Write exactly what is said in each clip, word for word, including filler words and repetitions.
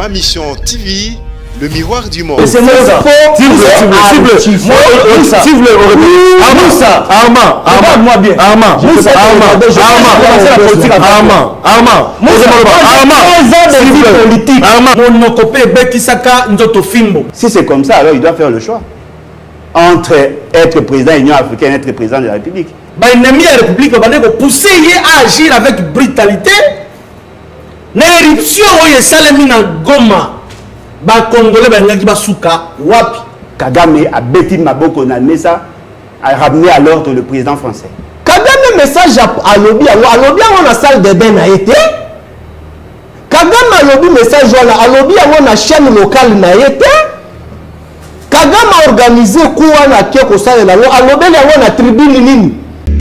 Ma Mission T V, le miroir du monde. C'est moi ça. S'il vous plaît, s'il vous plaît. S'il vous plaît, Armand, Armand, Armand, moi bien. Armand, Armand, Armand, Armand, Armand, mon copain Bekisaka Nzoto Fimbo. Si c'est comme ça, alors il doit faire le choix entre être président de l'Union africaine et être président de la République. Bah, l'ennemi de la République va pousser à agir avec brutalité. L'éruption est salée na Goma. Ba Congolais ba ngaki ba suka wapi. Kagame a bêti Maboko na Nessa a ramené à l'ordre le président français. Kagame message à lobby à lobby on a salle de bain a été. Kagame a lobby message à lobby on a chaîne locale na été. Kagame a organisé quoi na kioko sale la a lobby on a tribune nini.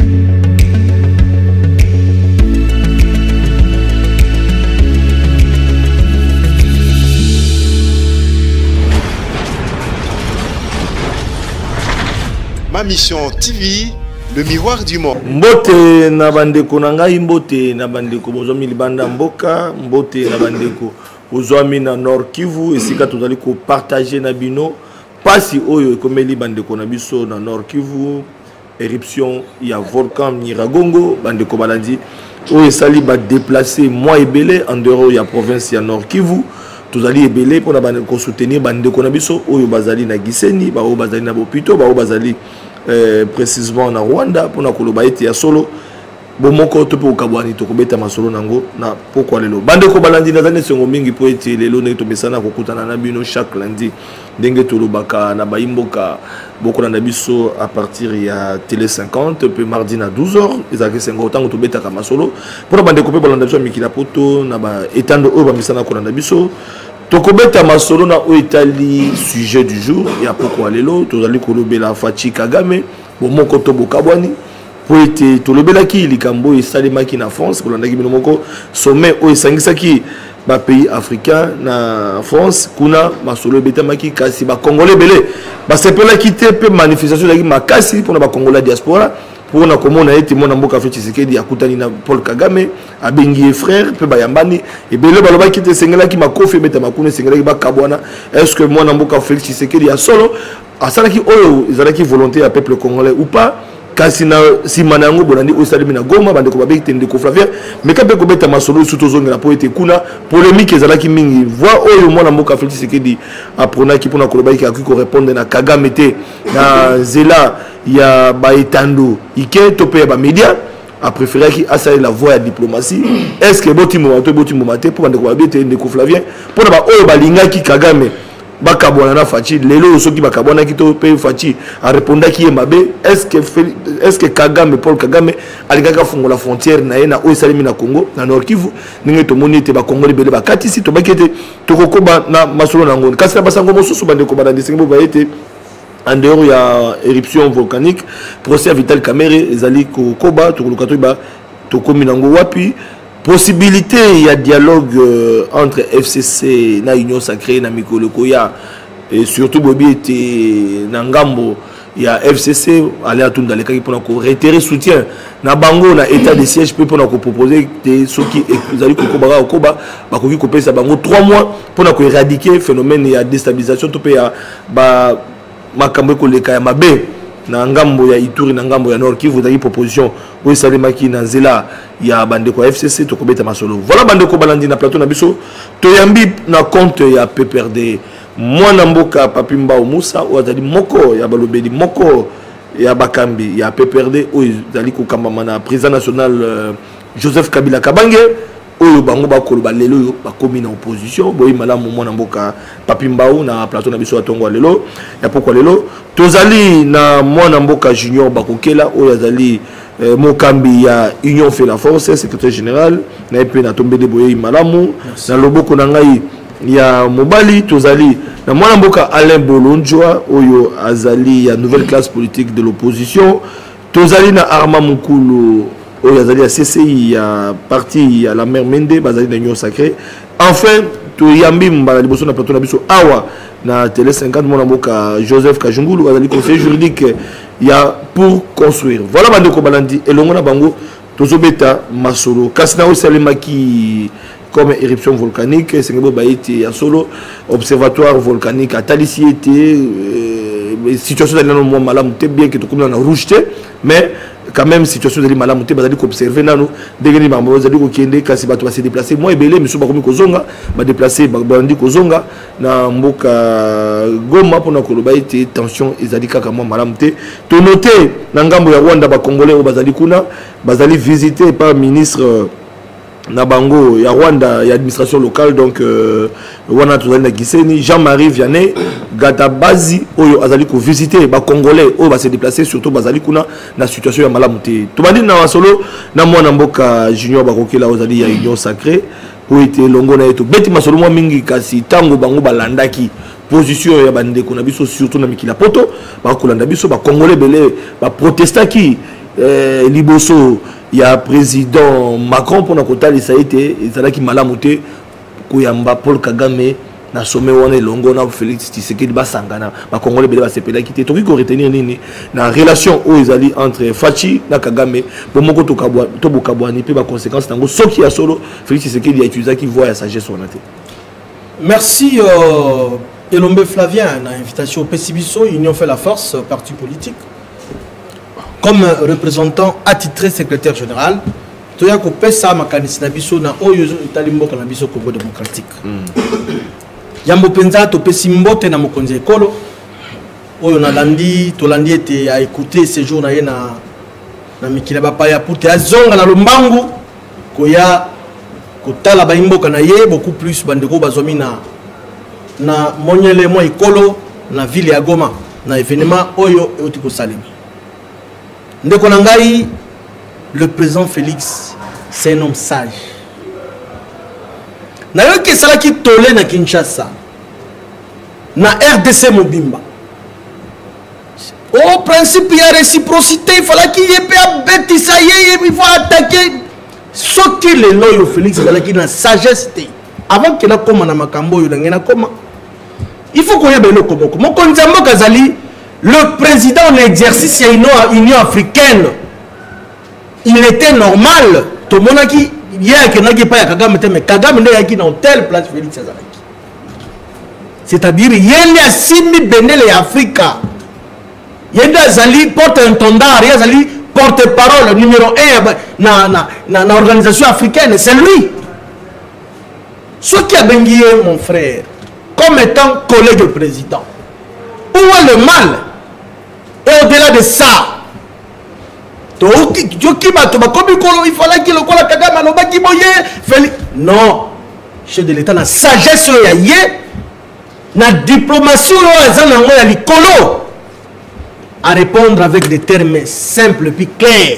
Ma Mission T V, le miroir du monde. Mbote na bandeko na ngai mbote na bandeko bozomi libanda mboka mbote na bandeko bozomi na Nord Kivu esika tozali ko partager na bino pasi oyo ekomeli bandeko na biso na Nord Kivu éruption ya volcan Nyiragongo bandeko balandi oyo esali ba déplacer moi ebele en dehors ya province ya Nord Kivu tozali ebele pour bandeko soutenir bandeko na biso oyo bazali na Gisenyi ba oyo bazali na Bopito ba oyo bazali Euh, précisément na Rwanda pour na koloba ete ya solo bo moko to pe okabwani to kobeta masolo nango na pourquoi lelo bandeko balandi na zane sengo mingi po ete lelo ne to mesana kokutana na bino chaque lundi ndenge to lobaka na baimboka boko na biso à partir ya télé cinquante pe mardi na douze heures ezaki sengo tango to beta ka masolo pour bandeko pe balanda biso mikila poto na ba etando o ba mesana ko na biso Tokobeta masolo na oitali sujet du jour ya pourquoi lelo tozali kolobela Fachi Kagame bomoko to bokabwani po ete tolobelaki likambo esalemaki na France kolandaki bino moko sommet o esangisaki ba pays africain na France kuna masolo betamaki kasi ba congolais belé ba sepelaki te pe manifestation zaki makasi pour na ba congolais diaspora pour na komona ete mona mboka Félix Tshisekedi akutani na Paul Kagame abengi frère pe bayambani et bele balobaki te sengelaki makofi beta makune sengelaki bakabwana est-ce que mona mboka Félix Tshisekedi ya solo asalaki oyo ezalaki volonté ya peuple congolais ou pas kasi na simana yango bolandi osalemi na Goma bandeko babeki te ndeko Flavien mais kape ko beta masolo surtout zongela po ete kuna polémique ezalaki mingi voix oyo mona mboka Félix Tshisekedi apronaki pona kolobaki akui ko répondre na Kagame te na zela ya baetando ike topé ba média a préféré qui a la voie à diplomatie est-ce que boti moto boti momate pour ndeko babete ndeko Flavien pour ba oyo balinga ki Kagame bakabona na Fachi lelo soki bakabona ki to pe Fachi a répondu ki mabe est-ce que est-ce que Kagame Paul Kagame alikaka fungo la frontière na ye na oyo salimi na Congo na Nord Kivu ninge to moni te ba Congolais bele ba katisi to bakete to kokoba na masolo na ngoni kasi na basango mosusu bandeko ba ndisengo ba ete en dehors il y a éruption volcanique procès à Vital Kamerhe ezali ko koba to lokato ba to kominango wapi possibilité il y a dialogue euh, entre F C C na Union Sacrée na Mikolo Koya et surtout Bobi était na ngambo il y a F C C aller à tunda les cas pour ko réitérer soutien na bango na état de siège pour na ko proposer des ceux qui ezali ko koba ko koba ba ko ki ko pesa bango trois mois pour na ko éradiquer phénomène ya déstabilisation to pe ya ba makambo ko leka ya mabe na ngambo ya Ituri na ngambo ya Nord Kivu dali proposition o salemaki na nzela ya bandeko F C C to kobeta masolo voilà bandeko balandi na plateau na biso to yambi na compte ya P P R D mwana mboka Papi Mbao Moussa o azali moko ya balobeli moko ya bakambi ya P P R D o zali ko kambama na président national euh, Joseph Kabila Kabange oyo bango bakoloba lelo yo bakomi na opposition boyi malamu mwana mboka Papi Mbao na plateau na biso atongo lelo ya pourquoi lelo tozali na mwana mboka Junior Bakokela oyo azali eh, mokambi ya Union fait la force secrétaire général na epe na tombele boyi malamu na loboko na ngai ya mobali tozali na mwana mboka Alain Bolonjoa oyo azali ya nouvelle classe politique de l'opposition tozali na Arma Mukulu oyo azali ya C C I ya parti ya la mère Mende bazali na Union Sacrée enfin to yambi mbala liboso na plateau na biso awa na télé cinquante mwana mboka Joseph Kajungulu azali conseiller juridique ya pour construire voilà bandeko balandi elongo na bango tozobeta masolo kasi na osalemaki comme éruption volcanique, c'est un solo observatoire volcanique à Talissi était situation d'aller dans le malam bien que tout comme dans rouge mais quand même situation d'aller malam te bazali observer nano dès que les membres bazali ko kende kasi bato va se déplacer moi ebele monsieur bakomi kozonga ba déplacer bandi kozonga na mboka Goma pour na koloba ite tension ezali kaka moi malam te to noter na ngambo ya Rwanda ba congolais o bazali kuna bazali visiter par ministre na bango ya Rwanda ya administration locale donc euh, wana tozali na Giseni Jean-Marie Vianney Gatabazi oyo azali ko visiter ba congolais oyo ba se déplacer surtout bazali kuna na situation ya malamu te to bandi na solo na mwana mboka junior bakokela ozali ya union sacrée po ete longo na eto beti masolo mwa mingi kasi tango bango balandaki position ya bandeko na biso surtout na mikila poto bakolanda biso ba congolais belé ba protestaki euh, liboso il y a président Macron pour notre côté ça a été ça qui malamu te koyamba Paul Kagame na sommet wana longo na Félix Tshisekedi basangana ba congolais bele ba sepela kité to ko retenir nini na relation o ezali entre Fachi na Kagame pour moko to kabwa to bokabwani pe ba conséquences tango soki ya solo Félix Tshisekedi a utilisé qui voit sa sagesse wana te. Merci euh, Elombe Flavien na invitation au P C B S O Union fait la force parti politique. Comme représentant attitré secrétaire général, tu as coupé ça ma candidature nabiso na oyo talimbo kanabiso Congo démocratique. Yambo penza to pesimbote na mokonzi ekolo oyo na landi to landi était à écouter ces jours na na na mikila bapa ya pour te azonga na lombangu koya kotala ba imboka na ye beaucoup plus bandeko bazomi na na monyele mo ekolo na ville ya Goma na événement oyo otiko salimi. Ndeko nangai, le président Félix, c'est un homme sage. Na yo ke sala ki tolé na Kinshasa. Na R D C Mobimba. Au principe, il y a réciprocité, il fallait qu'il y ait un bêtis, ça y est, il faut attaquer. Ce qui est loyal Félix, il fallait qu'il y ait une sagesse. Avant qu'il y ait un makambo, il y ait un comment. Il faut qu'on y ait un comment. Mon konzambo Kazali, le président en exercice de l'Union africaine, il était normal. Tout le monde a dit, il y a qui pas Kagame, mais Kagame n'est pas dans telle place Félix Azalaki. C'est-à-dire, il y a Simi Benel et Africa. Il y a Zali porte-intendant, il y a Zali porte-parole numéro un dans l'organisation africaine. C'est lui. Ce qui a béni mon frère, comme étant collègue président. Où est le mal? Et au-delà de ça, il fallait qu'il le non, chef de l'État, la sagesse, la diplomatie, à répondre avec des termes simples et clairs.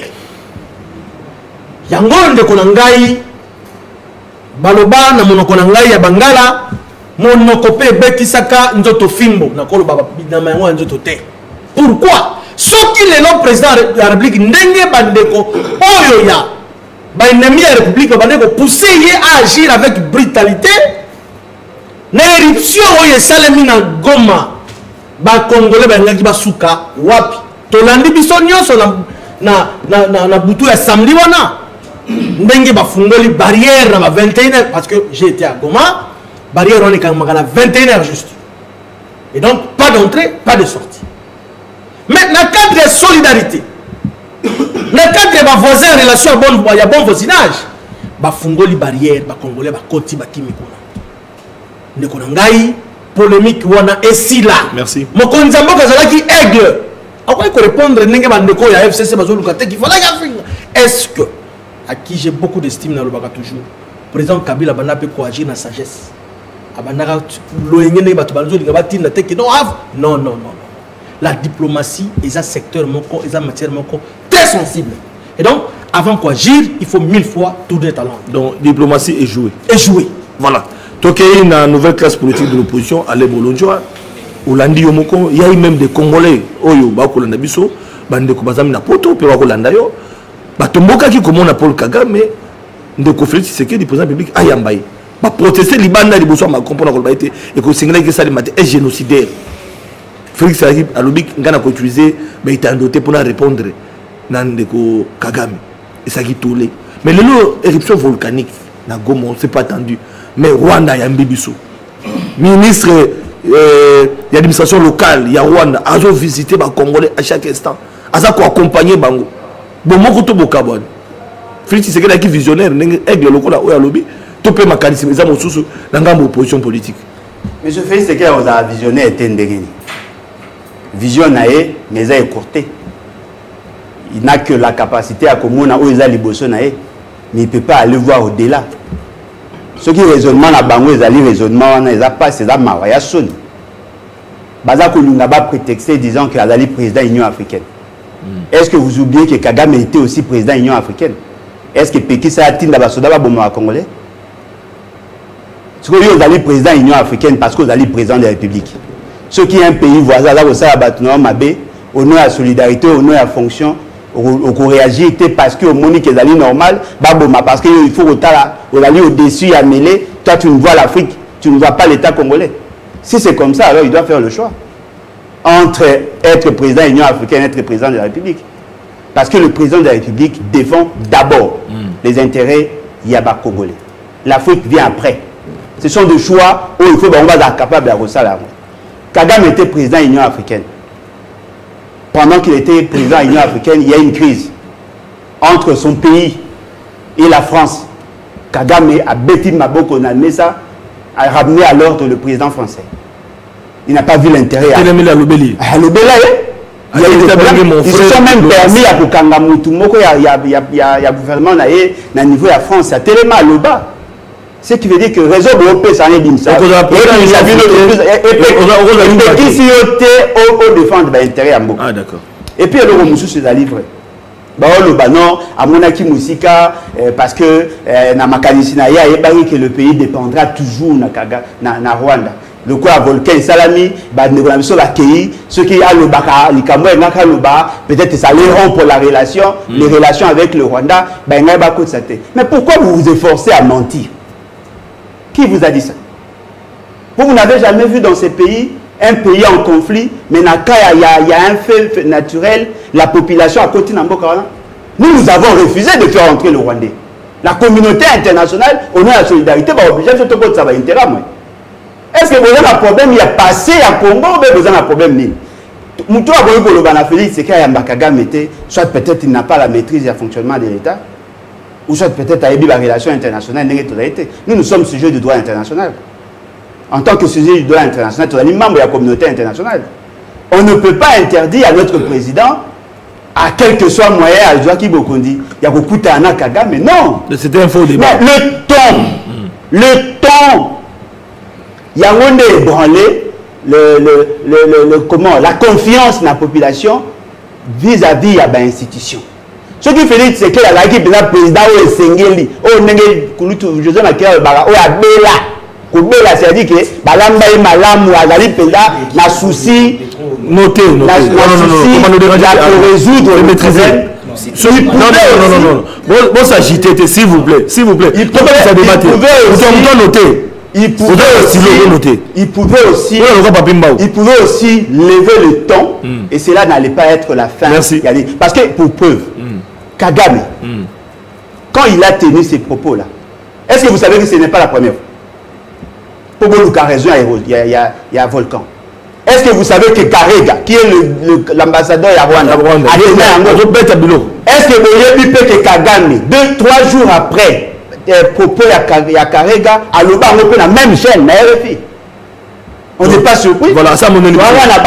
Yangon de Konangai, Baloba, na monokonangai ya Bangala, monokope Betisaka, Nzoto Fimbo, na kolo baba na mayango Nzoto te. Pourquoi? Ce qui est le président de la République, Ndenge Bandeko, Oyoya, l'ennemi de la République, Bandeko, poussé à agir avec brutalité, l'éruption Oye Salemina Goma, ba Congolais, Bangaki Basuka, Wapi, Tolandi Bisonyo, na na na na butu ya samedi wana, Ndenge Bafungoli barrière à vingt et une heures, parce que j'ai été à Goma, barrière on est quand même à vingt et une heures juste. Et donc, pas d'entrée, pas de sortie. Mais dans le cadre de solidarité, dans le cadre de ma voisin en relation à bon, à bon voisinage, bah fungoli barrière, bah congolais, bah koti, bah kimikona. Ne konangai polémique wana esi là. Merci. Mon konzambo kazala qui aigle. À quoi il faut répondre n'enge bandeko ya F C C bazolu kate qui fallait gafing. Est-ce que à qui j'ai beaucoup d'estime dans le baga toujours, président Kabila bana peut coagir dans sagesse. Abanaka loyenge ne bato bazolu ngabati na teki non non non non. La diplomatie est un secteur est une matière très sensible. Et donc, avant qu'agir, il faut mille fois tourner talent. Donc, diplomatie est jouée. Et jouée. Voilà. Donc, il y a une nouvelle classe politique de l'opposition, Ale Bolonjoa, Olandi Yomoko, il y a même des Congolais, Oyo, Bako Landabiso, Bande Kubazami Napoto, Pewako Landayo, Batomboka qui commande Paul Kagame, de conflit, c'est que le président public Ayambaye. Va protester Libanda, les Boussois, ma comprendre qu'on va être, et qu'on s'engage que ça est génocidaire. Félix Sarib a l'objet ngana ko utiliser mais il t'a doté pour répondre nan de ko Kagame et ça qui tourne mais le éruption volcanique na Goma, on s'est pas attendu. Mais Rwanda, il y a un bibiso. Ministre euh, l'administration locale, il y a Rwanda, a visité les Congolais à chaque instant. A ça accompagner Bango. Bon, moi, je suis bon. Félix Tshisekedi est visionnaire, aigle le cola, oya lobby, topé ma charisme, ils ont mon sous dans la opposition politique. Monsieur Félix Tshisekedi a visionnaire était ndengeni. Vision nae, mais il est écourté. Il n'a que la capacité à communiquer où il a liboso nae, mais il ne peut pas aller voir au-delà. Ce qui raisonnement na bango, ils allaient raisonnement, ils n'ont pas, c'est ça, il y a son. Baza Kolunga ba prétexté disant qu'il est président de l'Union africaine. Est-ce que vous oubliez que Kagame était aussi président de l'Union africaine? Est-ce que Pékin s'est atteint dans la Soda Bomba Congolais? Est-ce que vous allez président de l'Union africaine parce que vous allez président de la République? Ce qui est un pays voisin, là, vous avez battu Mabé, au nom de la solidarité, au nom de la fonction, on réagit parce que au Monique est allé normal, parce qu'il faut aller au-dessus à mêler. Toi, tu ne vois l'Afrique, tu ne vois pas l'État congolais. Si c'est comme ça, alors il doit faire le choix entre être président de l'Union africaine et être président de la République. Parce que le président de la République défend d'abord mm. les intérêts Yaba congolais. L'Afrique vient après. Ce sont des choix où il faut qu'on va être capable de faire. Kagame était président de l'Union africaine. Pendant qu'il était président de l'Union africaine, il y a une crise entre son pays et la France. Kagame a bêti Maboko Nalmesa, a ramené à l'ordre le président français. Il n'a pas vu l'intérêt. À l'Obéli. À l'Obéli, il y a ils se sont même permis à Bukanga Moutoumoko, il y a gouvernement à niveau de la France, à Téléma, à l'Oba. Ce qui veut dire que le réseau européen, ça n'est pas ça. Et ici, on défend l'intérêt à Mboko. Ah, d'accord. Et puis, le Moussou, c'est la livre. Bah, non, à Monaki Moussika, parce que na Makanisina, il y a que le pays dépendra toujours na Rwanda. Le quoi volcan salami, bah négociation la K I, ceux qui a le baka, les Camerounais n'a le bas, peut-être ça les rompt pour la relation, mm. les relations avec le Rwanda, bah n'a pas de ça. Mais pourquoi vous vous efforcez à mentir? Qui vous a dit ça? Vous, vous n'avez jamais vu dans ces pays un pays en conflit, mais il y, y, y a un fait naturel, la population a continué en Boka. Nous, nous avons refusé de faire entrer le Rwandais. La communauté internationale, on a la solidarité, bah obligé de se ça va intérêt. Est-ce que vous avez un problème? Il y a passé à Congo, ou vous avez un problème? Moutou a voulu que le Banaféli, c'est qu'il y a un Bakagame, soit peut-être il n'a pas la maîtrise du fonctionnement de l'État, ou soit peut-être il y a une relation internationale. Nous, nous sommes sujets du droit international. En tant que sujet du droit international, nous sommes membres de la communauté internationale. On ne peut pas interdire à notre président, à quel que soit moyen, à Joachim Bokondi, il y a beaucoup de Kagame, mais non. C'était un faux débat. Mais le ton, mm. le ton, il y a un ébranlé le, le, le, le, le, comment, la confiance de la population vis-à-vis de l'institution. Ce qui fait c'est que la qui est président ou Sengeli, ou Nenge Kulutu, José Makia, ou Abela, Kubela, c'est-à-dire que Balamba et Malam ou Azali Penda, la souci, noté, noté, la souci, pour résoudre le maîtriser. Non, non, non, non, non. Bon, s'agiter, s'il vous plaît, s'il vous plaît. Il pouvait ça débattre. On doit noter. Il pouvait, aussi, il, pouvait aussi, il pouvait aussi lever le ton mm. et cela n'allait pas être la fin. Merci. Parce que pour preuve, mm. Kagame, mm. quand il a tenu ces propos-là, est-ce que vous savez que ce n'est pas la première fois? Pour vous, il a raison, il y a, il y a, il y a un volcan. Est-ce que vous savez que Karega, qui est l'ambassadeur de Rwanda, a tenu un est-ce que vous savez que Kagame, deux, trois jours après, propos à Karega, à l'Oba, on peut la même chaîne, mais R F I. On n'est pas surpris. Voilà, ça mon émission.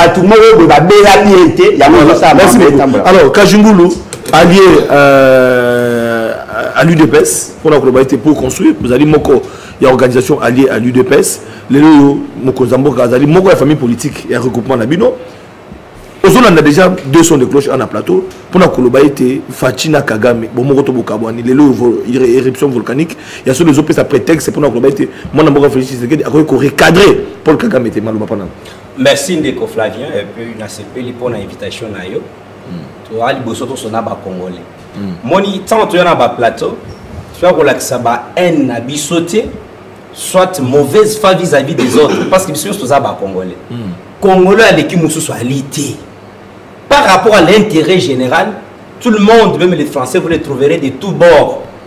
Merci beaucoup. Alors, Kajungulu, allié euh, à l'U D P S, pour la globalité pour construire, vous allez Moko, il y a une organisation alliée à l'U D P S, les Moko Zamboka, vous allez Moko, la famille politique et un regroupement d'Abino. On a déjà deux sons de cloche en plateau pour la globalité Fatina Kagame bon moto bokabwani les éruptions volcaniques il y a sur les autres ça prétexte pour la globalité moi na mboka Félix Tshisekedi a ko recadrer Paul Kagame était mal pas. Merci Ndeko Flavien et puis une A C P pour l'invitation na yo to ali bosoto sona ba congolais moni tant to na ba plateau soit relaxa ba haine na bisoté soit mauvaise foi vis-à-vis des autres parce que biso to za ba congolais congolais avec qui musu soitalité. Par rapport à l'intérêt général, tout le monde, même les Français, vous les trouverez de tous bords.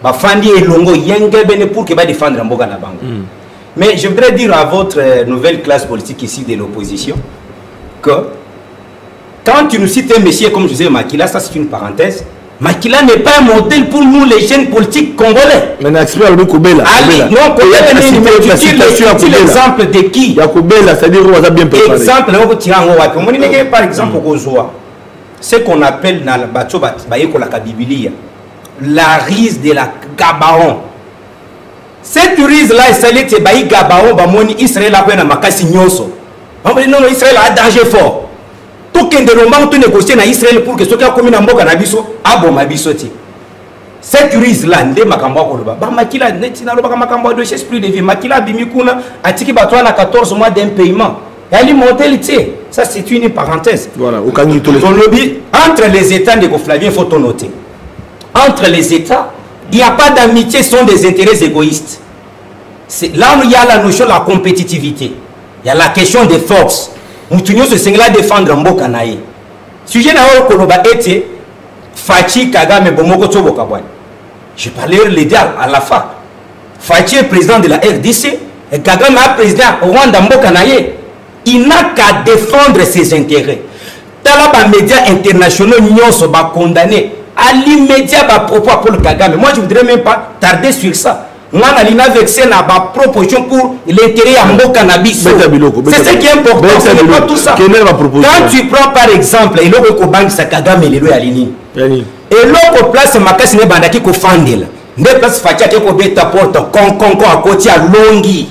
bafandi elongo yenge bene pour que va défendre mboka na bango. Mm. Mais je voudrais dire à votre euh, nouvelle classe politique ici de l'opposition que quand tu nous cites un monsieur comme José Makila, ça c'est une parenthèse. Makila n'est pas un modèle pour nous les jeunes politiques congolais. Mais l'expert le Koubela. Ali, non, Koubela, tu l'exemple de qui? Il y a Koubela, c'est-à-dire qu'on a bien préparé. Exemple, on va tirer en haut. Par exemple, au Gozoa, ce qu'on appelle dans le bateau, la Biblia, la rise de la Gabaon. Cette rise-là, c'est que Baï Gabaon, Israël a fait un makasi nyoso. On va dire non, Israël a un danger fort. Tout le monde peut négocier dans Israël pour que ceux qui ont commis un mboka na biso, abo mabisoti. Cette rise-là, nde makambo koloba. Ba makila neti na loba makambo de chez plus de vie. Makila bimikuna atiki batwa na quatorze mois d'impayement. Elle mortalité. Ça c'est une parenthèse. Voilà, au Kanye tout le lobby entre les États de Flavien, il faut tout noter. Entre les États, il n'y a pas d'amitié, ce sont des intérêts égoïstes. C'est là où il y a la notion de la compétitivité. Il y a la question des forces. Nous tenons ce signe-là défendre Mboka naye. Sujet na koloba ete Fachi Kagame Bomoko Tsobo Kabwan. Je parlais l'aider à la fac. Fachi est président de la R D C et Kagame est président Rwanda Mboka naye. Il n'a qu'à défendre ses intérêts. Dans les médias internationaux, nous sommes condamnés à l'immédiat à propos à Paul Kagame. Moi, je ne voudrais même pas tarder sur ça. Nous avons vexé na proposition pour l'intérêt à Mboka Nabiso. C'est ce qui est important. Ce n'est pas tout ça. Quand tu prends par exemple, et l'autre Kobangi Sakagame et le Alini. Et l'autre place Makasi ne bandaki ko fandela. Ne place Fatia ko beta porte kon kon kon à côté à Longi.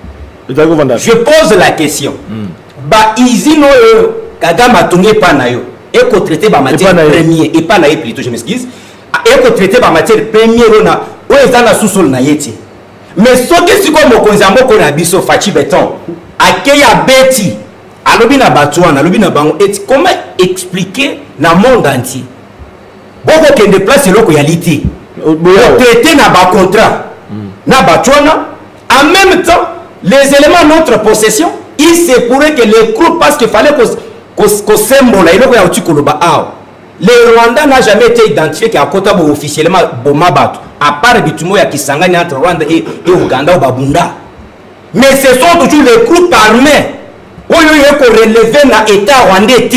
Je pose la question. Ba izino Kagame a tourné pas na yo. Et ko traité ba matière première et pas na yo plutôt je m'excuse. Et ko traité ba matière première na o ezana sous-sol na yeti. Mais ce que si comme konzambo ko na biso Fachi Beton akeya beti alobi na batouana alobi na bango et comment expliquer na monde entier boko kende place loko ya liti traiter na ba contrat na batouana en même temps les éléments de notre possession il se pourrait que les groupes parce qu'il fallait qu'on qu'on symbole il loko ya utikoloba ah le Rwanda n'a jamais été identifié qu'à côté officiellement Bomabatu à part bitumo ya Kisangani entre Rwanda et, et Ouganda ou Babunda. Mais ce sont toujours les groupes armés où il y a relevé dans l'État rwandais.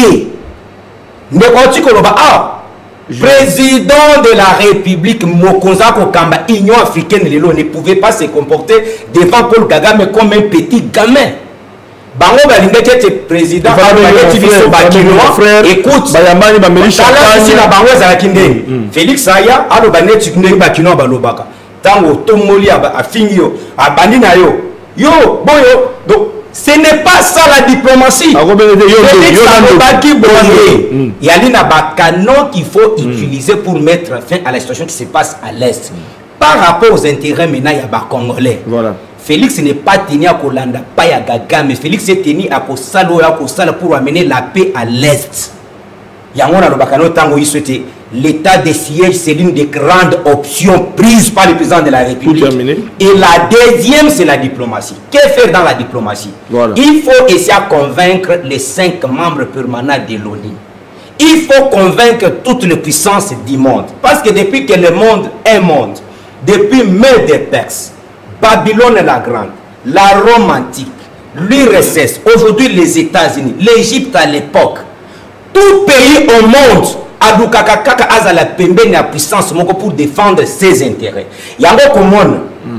Président de la République Mokonza Kokamba, Union africaine ne pouvait pas se comporter devant Paul Kagame comme un petit gamin. Bango balingaki ete président abalaki biso bakinois écoute bayambani bameli champagne na bango ezalaki ndenge Félix Aya aloba neti ndenge bakinois balobaka tango tomoli afingi yo abandi na yo yo boyo donc ce n'est pas ça la diplomatie. Félix alobaki boye yali na bakanon qu'il faut utiliser pour mettre fin à la situation qui se passe à l'est par rapport aux intérêts maintenant ya ba congolais. Voilà. Félix n'est pas tenu à Kolanda, pas à Gaga, mais Félix est tenu à Kosalo et à Kosala pour amener la paix à l'Est. Yamona Lobakano Tango y souhaitait l'état des sièges, c'est l'une des grandes options prises par le président de la République. Et la deuxième, c'est la diplomatie. Que faire dans la diplomatie? Voilà. Il faut essayer de convaincre les cinq membres permanents de l'ONU. Il faut convaincre toutes les puissances du monde. Parce que depuis que le monde est monde, depuis même des Perses, Babylone la Grande, la Rome antique, l'U R S S, aujourd'hui les États-Unis, l'Égypte à l'époque, tout pays au monde a la puissance pour défendre ses intérêts. Il y a un commune.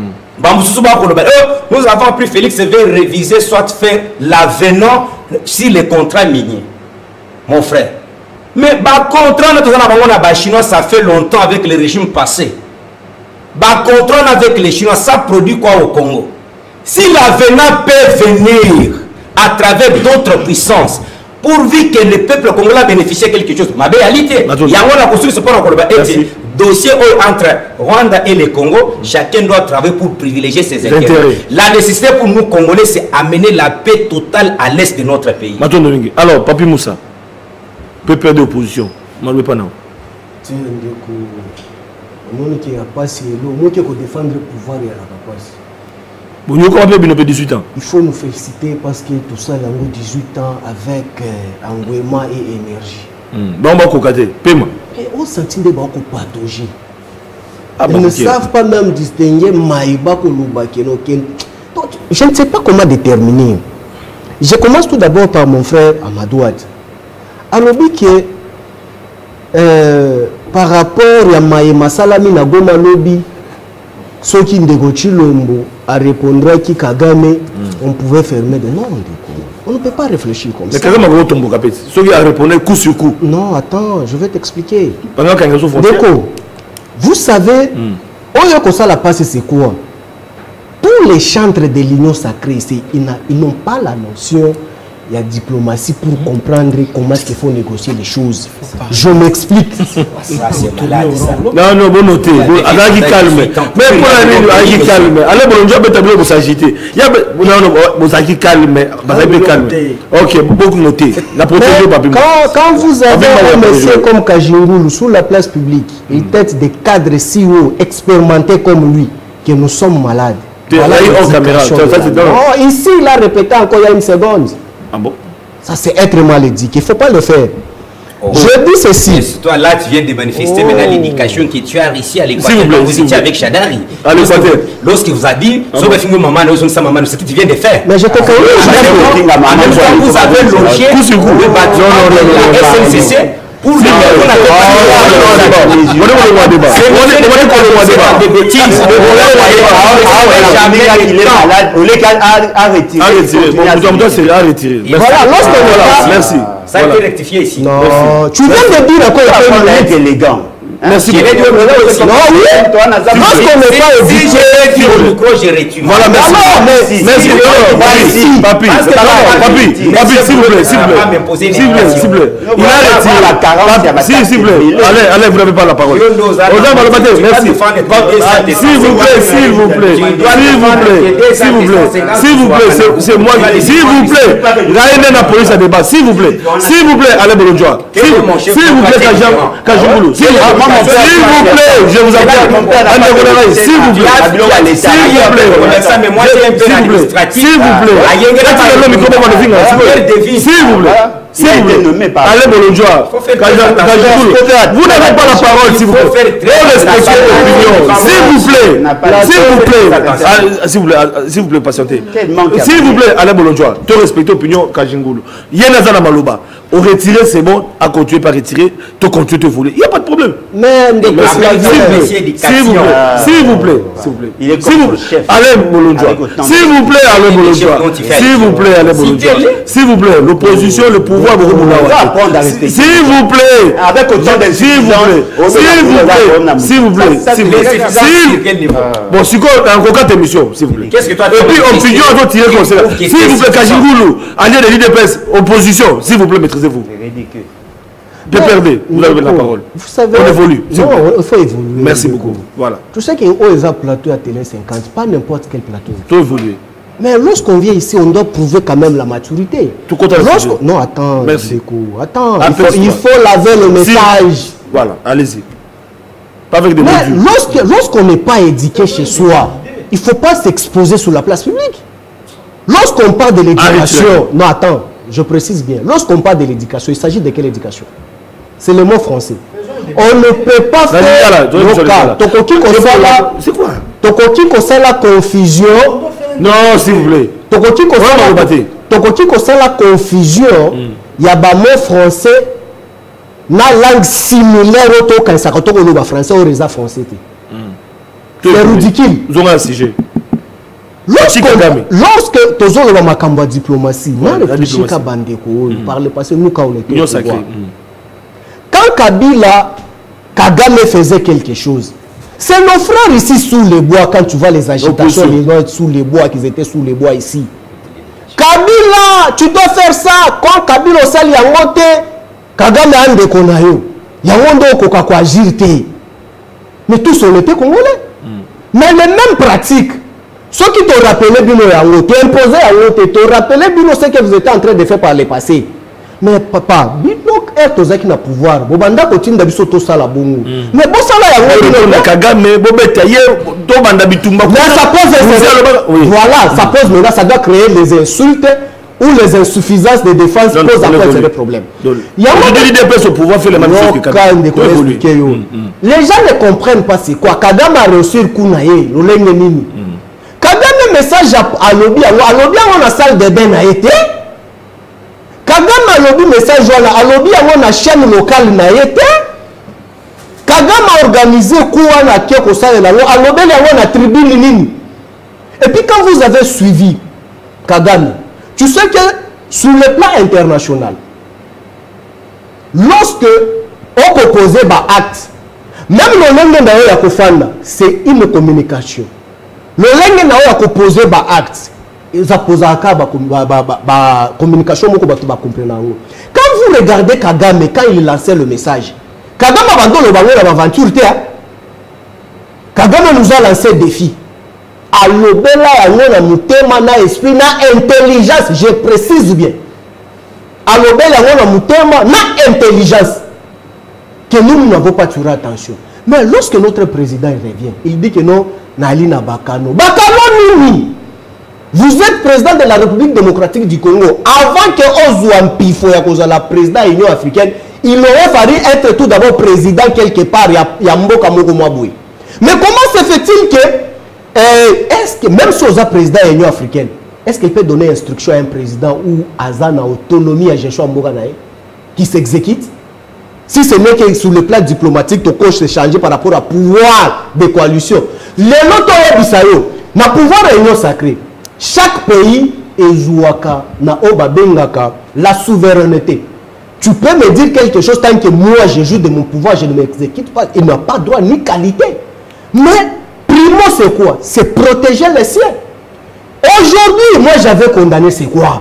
Nous avons pris Félix veut réviser, soit faire l'avenant sur les contrats miniers. Mon frère. Mais le contrat, nous Chinois, ça fait longtemps avec le régime passé. Bah, contrat avec les Chinois, ça produit quoi au Congo? Si l'avenant peut venir à travers d'autres puissances, pourvu que le peuple congolais bénéficie de quelque chose, ma réalité, il y a un construit ce point dossier entre Rwanda et le Congo, chacun doit travailler pour privilégier ses intérêts. intérêts. La nécessité pour nous Congolais, c'est amener la paix totale à l'est de notre pays. Alors, Papi Moussa, peuple d'opposition, je ne sais pas non. Qui a passé le qui défendre le pouvoir et la passe. Bon, nous avons dix-huit ans. Il faut nous féliciter parce que tout ça, il a dix-huit ans avec euh, engouement et énergie. Bon, on va cocater. Paiement. Et on sentit des banques pathologies. Ils ne savent pas même distinguer Maïba Koluba Keno. Je ne sais pas comment déterminer. Je commence tout d'abord par mon frère Amadouad. Alobi que euh, par rapport à Maïma Salami Nagoma Lobi, ceux qui négocient l'ombo à répondre à qui Kagame, mm. on pouvait fermer des noms. On ne peut pas réfléchir comme mais ça. Mais Kagame a tombe capé. Ceux qui a répondu coup sur coup. Non, attends, je vais t'expliquer. Pendant qu'il y a une frontière. Déco, vous savez, mm. au lieu que ça la passe, c'est quoi? Tous les chantres de l'union sacrée, ils n'ont pas la notion. Il y a diplomatie pour comprendre comment est-ce qu'il faut négocier les choses. Je m'explique. Non, non, bon noter. Allez, calme. Mais pour aller calme. Allez, bon, je vais t'abonner pour s'agiter. Il y a non, non, bon, ça qui calme. Vous calme. Ok, beaucoup noter. La protéger, pas quand, quand vous avez un monsieur comme Kajingulu sous la place publique, il tête des cadres si hauts, expérimentés comme lui, que nous sommes malades. Voilà hors caméra. Non, ici, il a répété encore il y a une seconde. Ah bon? Ça, c'est être mal dit. Il ne faut pas le faire. Oh. Je dis ceci. Yes, toi, là, tu viens de manifester oh. maintenant l'éducation que tu as réussi à l'Équateur. Vous étiez avec Chadari. Lorsque vous a dit, ah bon. maman, ce que tu viens de faire. Mais je te connais. Vous avez logé le bâtiment de la S N C C. Pour le merci. Ça a été rectifié ici. Non, tu viens de dire encore être élégant. Merci. Non, oui. Lorsqu'on n'est pas éduqué, j'ai réduit. Voilà, merci. Merci. Papi, papi, papi, s'il vous plaît, s'il vous plaît. S'il vous plaît, s'il vous plaît. Il a retiré la carence. S'il vous plaît. Allez, allez, vous n'avez pas la parole. Merci. S'il vous plaît, s'il vous plaît. S'il vous plaît. S'il vous plaît. S'il vous plaît, c'est moi qui dis. S'il vous plaît. Raïnen a police à débat. S'il vous plaît. S'il vous plaît, allez, Bolonjoa. S'il vous plaît, Kajimboulou. S'il vous plaît. S'il vous plaît, je vous appelle. S'il vous plaît, s'il vous plaît, s'il vous plaît, s'il vous plaît, s'il vous plaît. S'il vous plaît, allez Bolonjoa, vous n'avez pas la parole, s'il vous plaît. Respectez l'opinion, s'il vous plaît, s'il vous plaît, s'il vous plaît, s'il vous plaît, patientez. S'il vous plaît, allez Bolonjoa, tu respectes l'opinion Kajingulu. Yenazana Maloba, au retiré, c'est bon, à continuer par retirer, tu continues de voler. Il n'y a pas de problème. Mais s'il vous plaît, s'il vous plaît, s'il vous plaît, s'il vous plaît, allez Bolonjoa, s'il vous plaît, allez Bolonjoa, s'il vous plaît, allez Bolonjoa, s'il vous plaît, l'opposition, le pouvoir. S'il vous plaît, avec autant de s'il vous plaît, s'il vous plaît, s'il vous plaît, s'il vous plaît, bon, c'est quoi encore quatre émissions, s'il vous plaît. Qu'est-ce que toi et puis on finit on doit tirer comme ça. S'il vous plaît, Kajingulu, allié de l'I D P S, opposition, s'il vous plaît, maîtrisez-vous. De perdre, vous avez la parole. Vous savez, on évolue. Non, il faut évoluer. Merci beaucoup. Voilà. Tu sais qu'il y a un plateau à Télé cinquante, pas n'importe quel plateau. Tout évoluer. Mais lorsqu'on vient ici, on doit prouver quand même la maturité. Tout compte à Non, attends. Merci. Attends, il faut, il faut laver le message. Si. Voilà, allez-y. Pas avec des mots durs. Lorsque, lorsqu'on n'est pas éduqué chez soi, il ne faut pas s'exposer sur la place publique. Lorsqu'on parle de l'éducation, non, attends, je précise bien. Lorsqu'on parle de l'éducation, il s'agit de quelle éducation? C'est le mot français. On ne peut pas faire local. C'est quoi? Tokoki kosa la confusion. Non, s'il vous plaît. Tokoki kosa la confusion. Il y a des mots français. Na langue similaire au to quand ça quand on le français au réseau français. C'est ridicule. Ils ont un sujet. Lorsque lorsque tu as le makamba diplomatie, on réfléchit qu'à bandeko par le passé nous quand on était. Quand Kabila Kagame faisait quelque chose. C'est nos frères ici sous les bois, quand tu vois les agitations, les gens sous les bois, qu'ils étaient sous les bois ici. Kabila, tu dois faire ça. Quand Kabila sali yangote, Kagame ande konayo. Yangondo koka kwa jirte. Mais tous on était congolais. Mm. Mais les mêmes pratiques, ceux qui te rappelaient bino yangote, imposé yangote, te rappelaient bino ce que vous étiez en train de faire par le passé. Mais papa, bino est aux acquis na pouvoir. Bobanda continue d'abisso to sala bongo. Mais bon sala yango na Kagame bobeta ye to banda bitumba. Mais ça pose voilà, ça pose maintenant ça doit créer des insultes ou où les insuffisances de défense non, posent encore des problèmes. Il y a l'U D P S au pouvoir fait la même chose que Kabila. Les gens ne comprennent pas c'est quoi. Kagame a reçu le coup naïe, le lenge nini. Kagame message à lobby, à lobby on a salle de bain a été. Kagame a lobby message à lobby on a chaîne locale na été. Kagame a organisé coup on a qui ko salle là, à lobby on a tribune nini. Et puis quand vous avez suivi Kagame, tu sais que sur le plan international, lorsque on propose bah acte, même le langue d'ailleurs c'est une communication. Le langue d'ailleurs proposé bah acte, ils apposent à la communication pour que comprendre. Quand vous regardez Kagame quand il lançait le message, Kagame a abandonné l'aventure. Kagame nous a lancé le défi. Alobela yango na mutema na esprit na intelligence, je précise bien. Alobela yango na mutema na intelligence que nous n'avons pas tiré attention. Mais lorsque notre président revient, il dit que non, Nali na Bakano. Bakano nini? Vous êtes président de la République démocratique du Congo. Avant que Ozuan Pifo ya kozala président de l'Union africaine, il aurait fallu être tout d'abord président quelque part ya mboka moko mwaboui. Mais comment se fait-il que Euh, est-ce que même si on a président de l'Union africaine, est-ce qu'il peut donner instruction à un président ou à Zana autonomie à Joshua Mboganae qui s'exécute? Si ce n'est que sur le plan diplomatique, ton coach s'est changé par rapport au pouvoir de coalition. Les notoyens bisayo, na pouvoir de l'Union sacrée, chaque pays est jouaka, na oba bengaka, la souveraineté. Tu peux me dire quelque chose tant que moi je joue de mon pouvoir, je ne m'exécute pas, il n'a pas droit ni qualité. Mais primo, c'est quoi? C'est protéger les siens. Aujourd'hui, moi j'avais condamné, c'est quoi?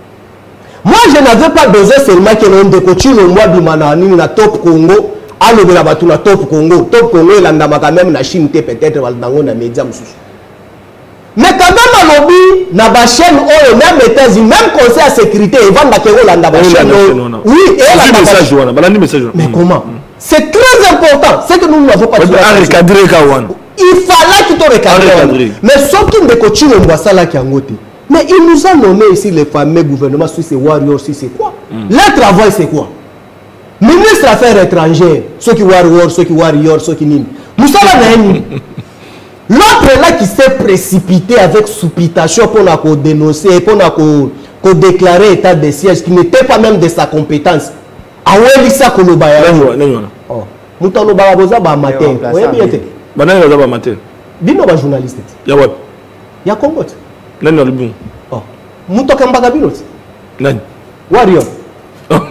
Moi je n'avais pas besoin seulement que l'on décoche le mois du manani na top Congo, allo de la batou na top Congo, top Congo il en a quand même na Chine peut-être dans na média mususu. Mais quand même à lobby na ba chaîne oh même États-Unis, même conseil à sécurité, ils vont na kero la ba chaîne. Oui, et la message wana, balandi message. Mais comment? C'est très important, c'est que nous n'avons pas de recadrer kawan. Il fallait qu'il te recadre. Mais ce qui ne continue on voit ça là qui a ngoté. Mais il nous a nommé ici les fameux gouvernements, si c'est Warrior, si c'est quoi? Mm. Leur travail c'est quoi? Ministre des Affaires étrangères, ceux qui Warrior, ceux qui Warrior, ceux qui Nîmes. Nous sommes là. L'autre là qui s'est précipité avec supputation pour nous dénoncer, pour nous déclarer état de siège, qui n'était pas même de sa compétence. Awelisa Kolobaya. Oh. Moutalo Barabosa Bamatin. Oui, bien été. Banana va matin. Bino ba journaliste. Ya ouais. Ya Congo. Nani na libun. Oh. Muto kamba bino. Nani? Warrior. Alors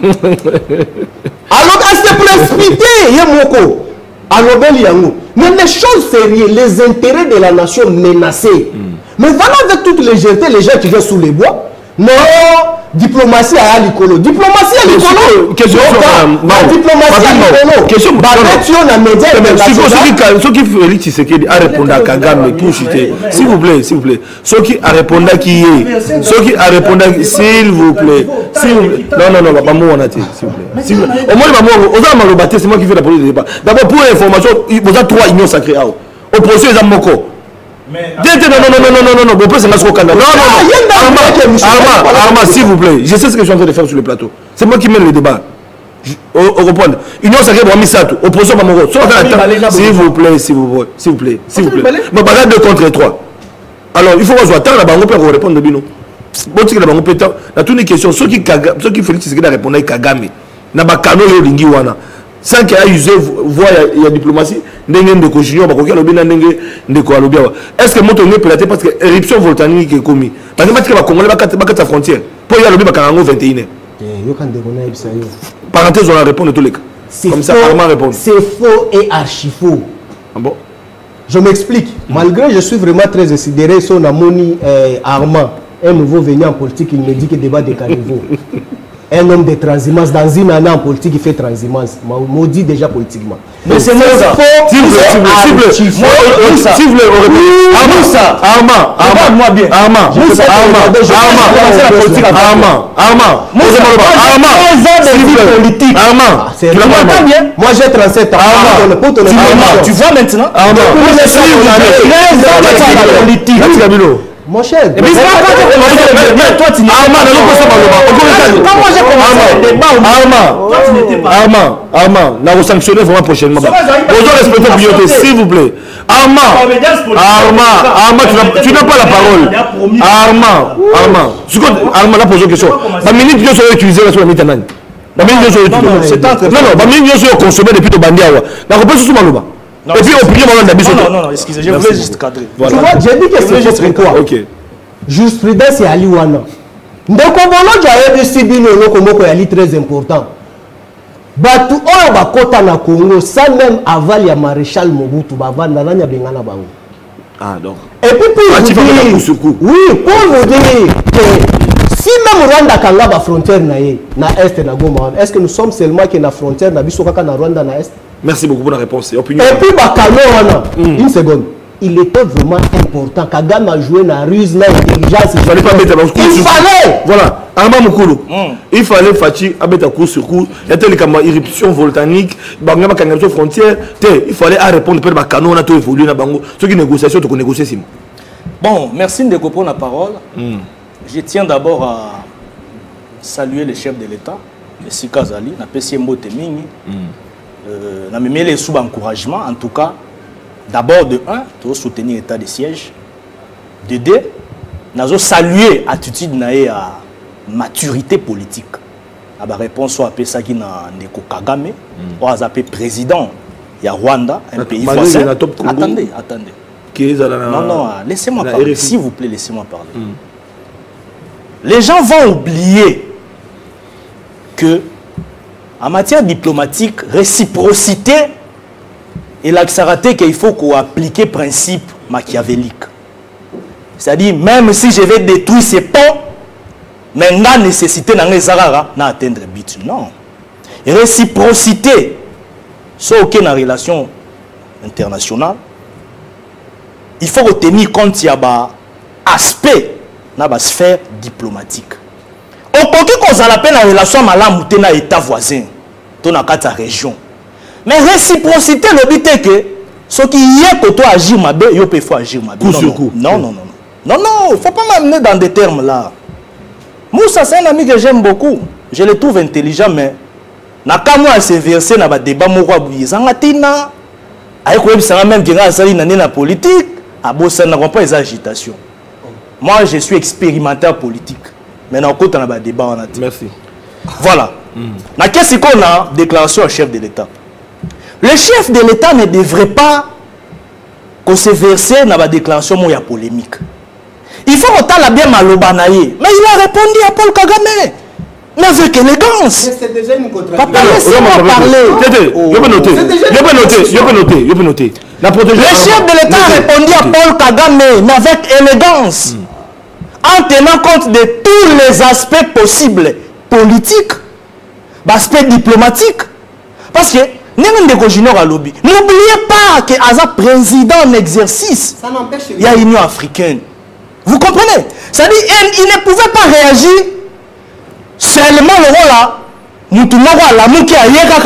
à se précipiter, ya moko. Alors beli yango. Mais les choses sérieuses, les intérêts de la nation menacés. Mm. Mais voilà avec toutes les légèreté, les gens qui viennent sous les bois. Non, diplomatie à l'icolo. Diplomatie à l'icolo. Question la diplomatie à l'icolo. Question à média. Ceux qui Félix Tshisekedi a répondu à Kagame pour chuter. S'il vous plaît, s'il vous plaît. Ceux qui a répondu à qui est. Ceux qui a répondu à s'il vous plaît. Non, non, non, pas moi on a dit. S'il vous plaît. Au moins, on a mal c'est moi qui fais la politique de débat. D'abord, pour l'information, vous avez trois unions sacrées. Opposition, ils ont moko. Non, non, non, non, non, non, non, non, c'est non, non, non, Arma, Arma, s'il vous plaît, je sais ce que je suis en train de faire sur le plateau. C'est moi qui mène le débat. Au répondre. Union sacrée pour Amisato, opposition Mamoro. S'il vous plaît, s'il vous plaît, s'il vous plaît, s'il vous plaît. Mais pas deux contre trois. Alors, il faut qu'on soit tard là-bas, on peut répondre de Bino. Bon, tu sais que là-bas, on peut tard. Dans toutes les questions, ceux qui Félix Tshisekedi a répondu à Kagame, n'a pas Kano et Olingi Wana. Sans qu'il y ait usé voix il y a diplomatie ndenge ndeko junior bakoki alobi na ndenge ndeko alobi awa est-ce que moto nge pelaté parce que éruption volcanique est commis parce que batika ba congolais bakata bakata frontière pour y alobi bakango vingt et une heures yo kan ndeko na ibisa yo parenthèse on va répondre tous les cas comme ça Armand répond c'est faux et archi faux. Ah bon je m'explique mm. malgré je suis vraiment très considéré sur Namoni euh, Armand un nouveau venu en politique il me dit que débat de caniveau. Un homme de transhumance dans une année en politique qui fait transhumance maudit déjà politiquement. Mais c'est moi ça. S'il vous plaît, s'il vous plaît, s'il vous plaît, Armand, Armand, Armand, moi bien. Armand, Armand, Armand, Armand, politique. Armand, moi j'ai trente-sept ans. Tu vois maintenant. Armand, politique. Mon cher. Et puis, toi, tu n'es pas comment j'ai commencé le débat toi, tu n'étais pas. Armand, Armand, là, vous sanctionnez vraiment prochainement. Bonjour, respectez Bioté, s'il vous plaît. Armand, Armand, Armand, tu n'as pas la parole. Armand, Armand, Armand, là, pose une question. La minute, je serai utilisée sur la minute. La minute, je serai utilisée. Non, non, la minute, je serai consommée depuis le Bandiawa. La repose sur Malouba. Et puis, on peut dire, non, non, non, excusez, je voulais juste cadrer. Tu vois, j'ai dit que c'est juste pourquoi. Ok. Jurisprudence et Aliwana. Donc, on va dire que c'est très important. Batu oyo bakota na Congo, ça même avant le maréchal Mobutu, bavanda nanya bengana bango. Ah, donc. Et puis pour ah, vous dire, oui, pour vous dire que si même Rwanda kanga ba frontière na ye, na est na Goma, est-ce que nous sommes seulement que na frontière na biso kaka na Rwanda na est? Merci beaucoup pour la réponse. Opinion. Et puis bakano wana, mm. une seconde. Il était vraiment important. Kagame a joué dans la ruse, dans l'intelligence. Il fallait pas mettre la cour sur fallait. Voilà. Armand Moukulu. Mm. Il fallait Fachi mettre la cour sur cour. Il y a telle éruption volcanique. Bangama Kangamso frontière. Il fallait répondre par le canon. On a tout évolué dans Bango. Ceux qui négocient, tu négocier Simon. Bon, merci de pour la parole. Mm. Je tiens d'abord à saluer le chef de l'État, M. Kazali, na P C M O Temingi. Na me les sous encouragement en tout cas. D'abord, de un, tu soutenir l'état de siège. De deux, nous avons salué l'attitude de la maturité politique. La réponse à ça qui na Ndeko Kagame, ou à appelé président de Rwanda, un pays voisin. Attendez, attendez. Non, non, laissez-moi parler. S'il vous plaît, laissez-moi parler. Mm. Les gens vont oublier que, en matière diplomatique, réciprocité, et là, ça raté qu'il faut qu'on applique le principe machiavélique. C'est-à-dire, même si je vais détruire ces ponts, mais la nécessité d'atteindre le but. Non. Réciprocité, c'est OK dans la relation internationale. Il faut retenir compte de l'aspect dans la sphère diplomatique. Au côté qu'on a la peine en relation avec l'État voisin, dans la région. Mais réciprocité, le but est que ce qui est que toi agir ma il faut agir ma coup sur coup. Non, non, non. Non, non, il ne faut pas m'amener dans des termes là. Moussa, c'est un ami que j'aime beaucoup. Je le trouve intelligent, mais na kamwa se verser na ba débat moko abuyizanga tina. Avec quoi ça même qui a sali na na politique, abosa na comprend les agitations. Moi, je suis expérimentateur politique. Mais na côté na ba débat on a dit. Merci. Voilà. Mm. Na qu'est-ce qu'on a déclaration au chef de l'État. Le chef de l'État ne devrait pas qu'on se verser dans la déclaration où il y a polémique. Il faut autant la bien malobanaye. Mais il a répondu à Paul Kagame. Mais avec élégance. C'est déjà une contradiction. Papa, laissez-moi parler. Je peux noter. Je peux noter. Je peux noter. Je peux noter. Le chef de l'État a répondu à Paul Kagame, mais avec élégance. En tenant compte de tous les aspects possibles. Politiques, aspects diplomatiques. Parce que n'oubliez pas que Aza président en exercice, il y a l'Union africaine. Vous comprenez? C'est-à-dire il ne pouvait pas réagir seulement le rôle là. Nous tout le monde là, nous qui a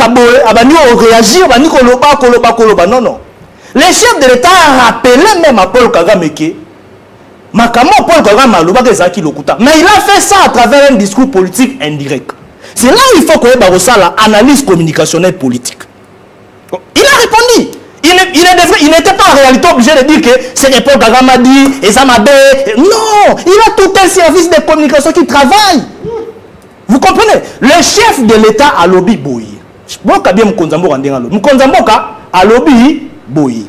réagir, non non. Le chef de l'État a rappelé même à Paul Kagame que Makamo Paul Kagame a mais il a fait ça à travers un discours politique indirect. C'est là où il faut qu'on ait l'analyse communicationnelle politique. Il a répondu. Il n'était pas en réalité obligé de dire que c'est que Paul Kagame a dit, et ça m'a bé. Non, il a tout un service de communication qui travaille. Vous comprenez? Le chef de l'État a lobby boy. Boka bien Mkonzambo Randinga lobby. Mkonzamboka a lobby boy.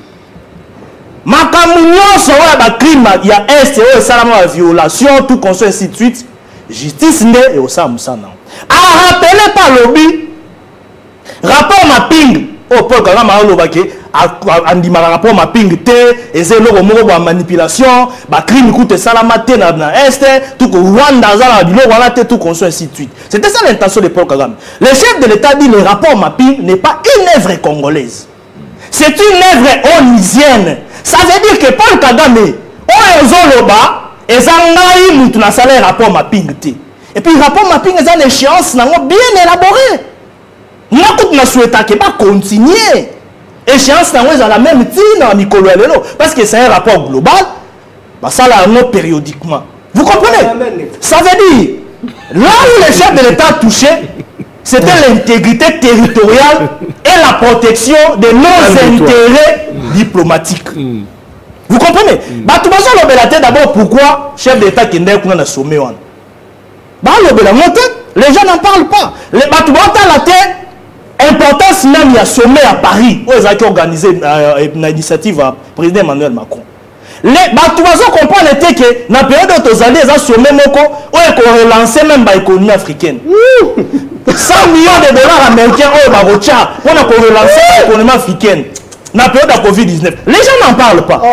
Makamunyo sera ba crime, il y a un sérieux salama violation, tout conseil ainsi de suite. Justice ne et au Samsana. A rappelé par lobby. Rapport mapping. Oh, Paul Kagame a lobby. Andima rapport mapping te. Et c'est le mot de manipulation. Ba crime coûte salama te na est. Tout que Rwanda zala bilo wala te tout conseil ainsi de suite. C'était ça l'intention de Paul Kagame. Le chef de l'État dit le rapport mapping n'est pas une œuvre congolaise. C'est une œuvre onisienne. Ça veut dire que Paul Kagame, on est au bas. Et ça n'a eu un salaire rapport mapping. Et puis, le rapport mapping est une échéance bien élaborée. Nous avons souhaité que pas continuer. Échéance est la même tine, parce que c'est un rapport global. bah, ça là, non, périodiquement. Vous comprenez? Ça veut dire, là où les chefs de l'État touchaient, c'était l'intégrité territoriale et la protection de nos intérêts diplomatiques. Mm. Vous comprenez? Mm. Bah, tout le monde d'abord pourquoi chef d'État qui est dans le sommet. Bah, les gens n'en parlent pas. Les bah, tout le monde la tête. Importance même, il y a sommet à Paris où ils ont organisé une initiative à président Emmanuel Macron. Les bah, tout le monde comprend que dans la période où ils ont sommet, où ils ont relancé même l'économie africaine. cent millions de dollars américains au Barocha pour relancer l'économie africaine dans la période de covid dix-neuf. Les gens n'en parlent pas.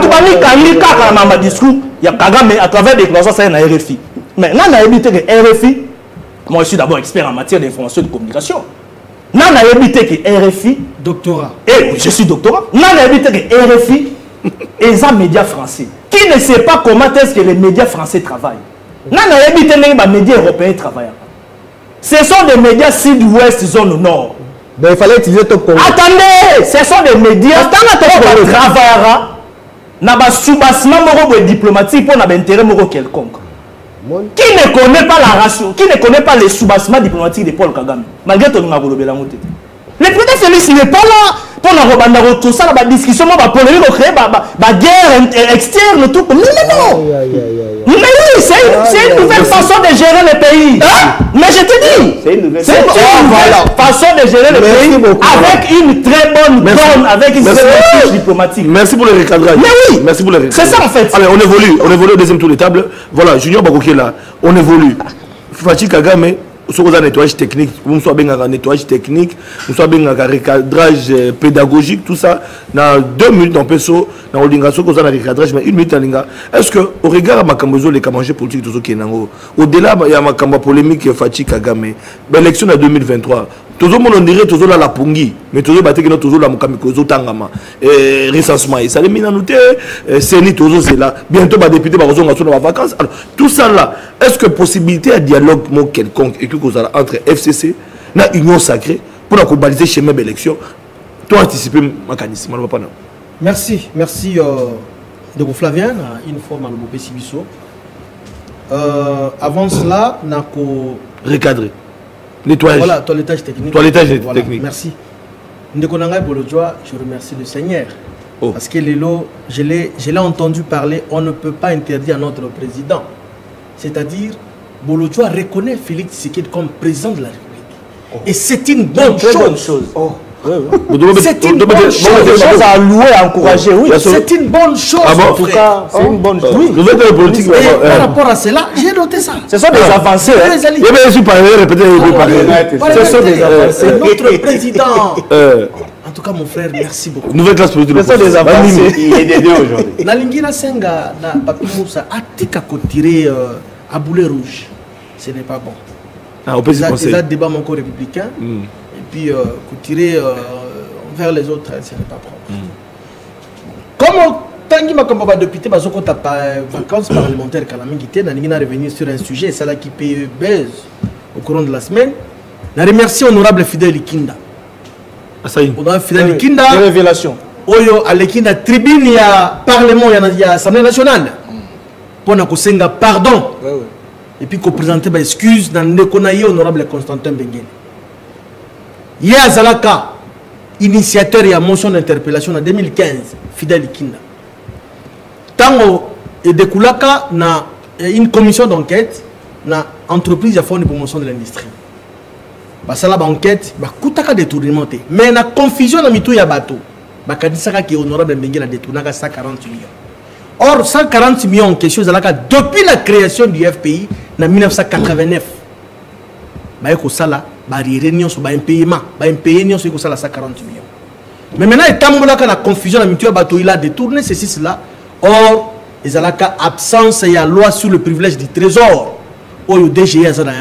Dans discours, il y a Kagame à travers des déclarations ça y est R F I. Mais là, on a évité que R F I, moi je suis d'abord expert en matière d'information et de communication. Là, on a évité que R F I, doctorat. Et je suis doctorat. Là, on a évité que R F I est un média français. Qui ne sait pas comment est-ce que les médias français travaillent. Là, on a évité que les médias européens travaillent. Ce sont des médias sud-ouest, zone nord. Ben, il fallait utiliser ton Congo. Attendez, ce sont des médias qui travaillent dans le soubassement diplomatique pour un intérêt quelconque. Qui ne connaît pas la ration, qui ne connaît pas les soubassements diplomatiques de Paul Kagame, malgré ton nom. Le président Félix n'est pas là pour la tout ça, la discussion, la polémique, la guerre externe, tout. Non, non, non. Mais oui, c'est une, une nouvelle façon de gérer le pays. Hein? Mais je te dis, c'est une nouvelle, une nouvelle façon de gérer le Merci pays beaucoup, avec voilà. une très bonne donne, avec une très bonne touche diplomatique. Merci pour le recadrage. Mais oui, merci pour le recadrage. C'est ça en fait. Allez, on évolue, on évolue au deuxième tour de table. Voilà, Junior Bakoké là, on évolue. Fatih Kagame. Soit un nettoyage technique, nous sommes bien un nettoyage technique, nous sommes bien un recadrage pédagogique, tout ça. Dans deux minutes, on peut se faire un recadrage, mais une minute, est-ce que, au regard de ma cambozo, les camangés politiques, tout ce qui est au-delà, il y a ma cambo polémique Fatih Kagame, l'élection de deux mille vingt-trois, tout le monde dirait toujours la pungi, mais toujours battre que toujours la mukamikozo tangama, recensement, et ça les minanouté, c'est ni toujours c'est là, bientôt les députés vont rejoindre dans vacances. Alors, tout ça là, est-ce que possibilité à dialogue quelconque et que entre F C C et l'Union sacrée pour la baliser chez mes élections, toi anticiper ma mécanisme. Merci, merci euh, de vous Flavien, une fois dans le Bopé Sibiso. Euh, avant cela, on a recadrer. Nettoyage. Voilà, toilettage technique. Toilettage voilà, technique. Merci. Ndekonanga Bolodjoa, je remercie le Seigneur. Oh. Parce que Lélo, je l'ai entendu parler, on ne peut pas interdire à notre président. C'est-à-dire, Bolodjoa reconnaît Félix Tshisekedi comme président de la République. Oh. Et c'est une bonne chose. Bonne chose. Oh. Oui, oui. C'est une bonne chose. À louer, à encourager, oui. C'est une bonne chose. Ah bon, en tout cas, c'est une bonne chose. Oui. Le politique. Et par rapport à cela, j'ai noté ça. Ce sont des avancées. Il y a bien sûr parlé, répéter, répéter. Ce sont des avancées. Notre président. En tout cas, mon frère, merci beaucoup. Nouvelle classe politique. Ce sont des avancées. Il est des deux aujourd'hui. Nalingina Senga, Papi Moussa, a tiré à boulet rouge. Ce n'est pas bon. Ah, on peut se penser. C'est un débat encore républicain. Mm. Et puis, euh, tirer euh, vers les autres, ce n'est pas propre. Mm. Comme Tanguy Makamboba député, parce qu'on a pas vacances parlementaires, quand on a revenu sur un sujet, c'est là qui paye baise au courant de la semaine. On remercie honorable Fidel Ikinda. Ah, ça y est. Honorable Fidel Ikinda. Des révélations. Oyo, à l'Ikinda tribune, il y a parlement, il y a Assemblée nationale. Pour nous dire pardon. Ouais, ouais. Et puis qu'on présente des excuses dans le Konaï honorable Constantin Benguele. Il y a Zalaka, initiateur et la motion d'interpellation en deux mille quinze, Fidel Ikinda. Tango et Dekoulaka, na une commission d'enquête, na entreprise à fond de promotion de l'industrie. Bah ça là enquête, bah koutaka détournement. Mais na confusion na mitou ya bateau. Bah kadisaka qui honorable Benguele a détourné cent quarante millions. Or, cent quarante millions en question, depuis la création du F P I, en mille neuf cent quatre-vingt-neuf, il y a un paiement, un paiement sur cent quarante millions. Mais maintenant, il y a la confusion, il a détourné ceci, cela. Or, il y a l'absence de la loi sur le privilège du trésor. Or, il y a D G S,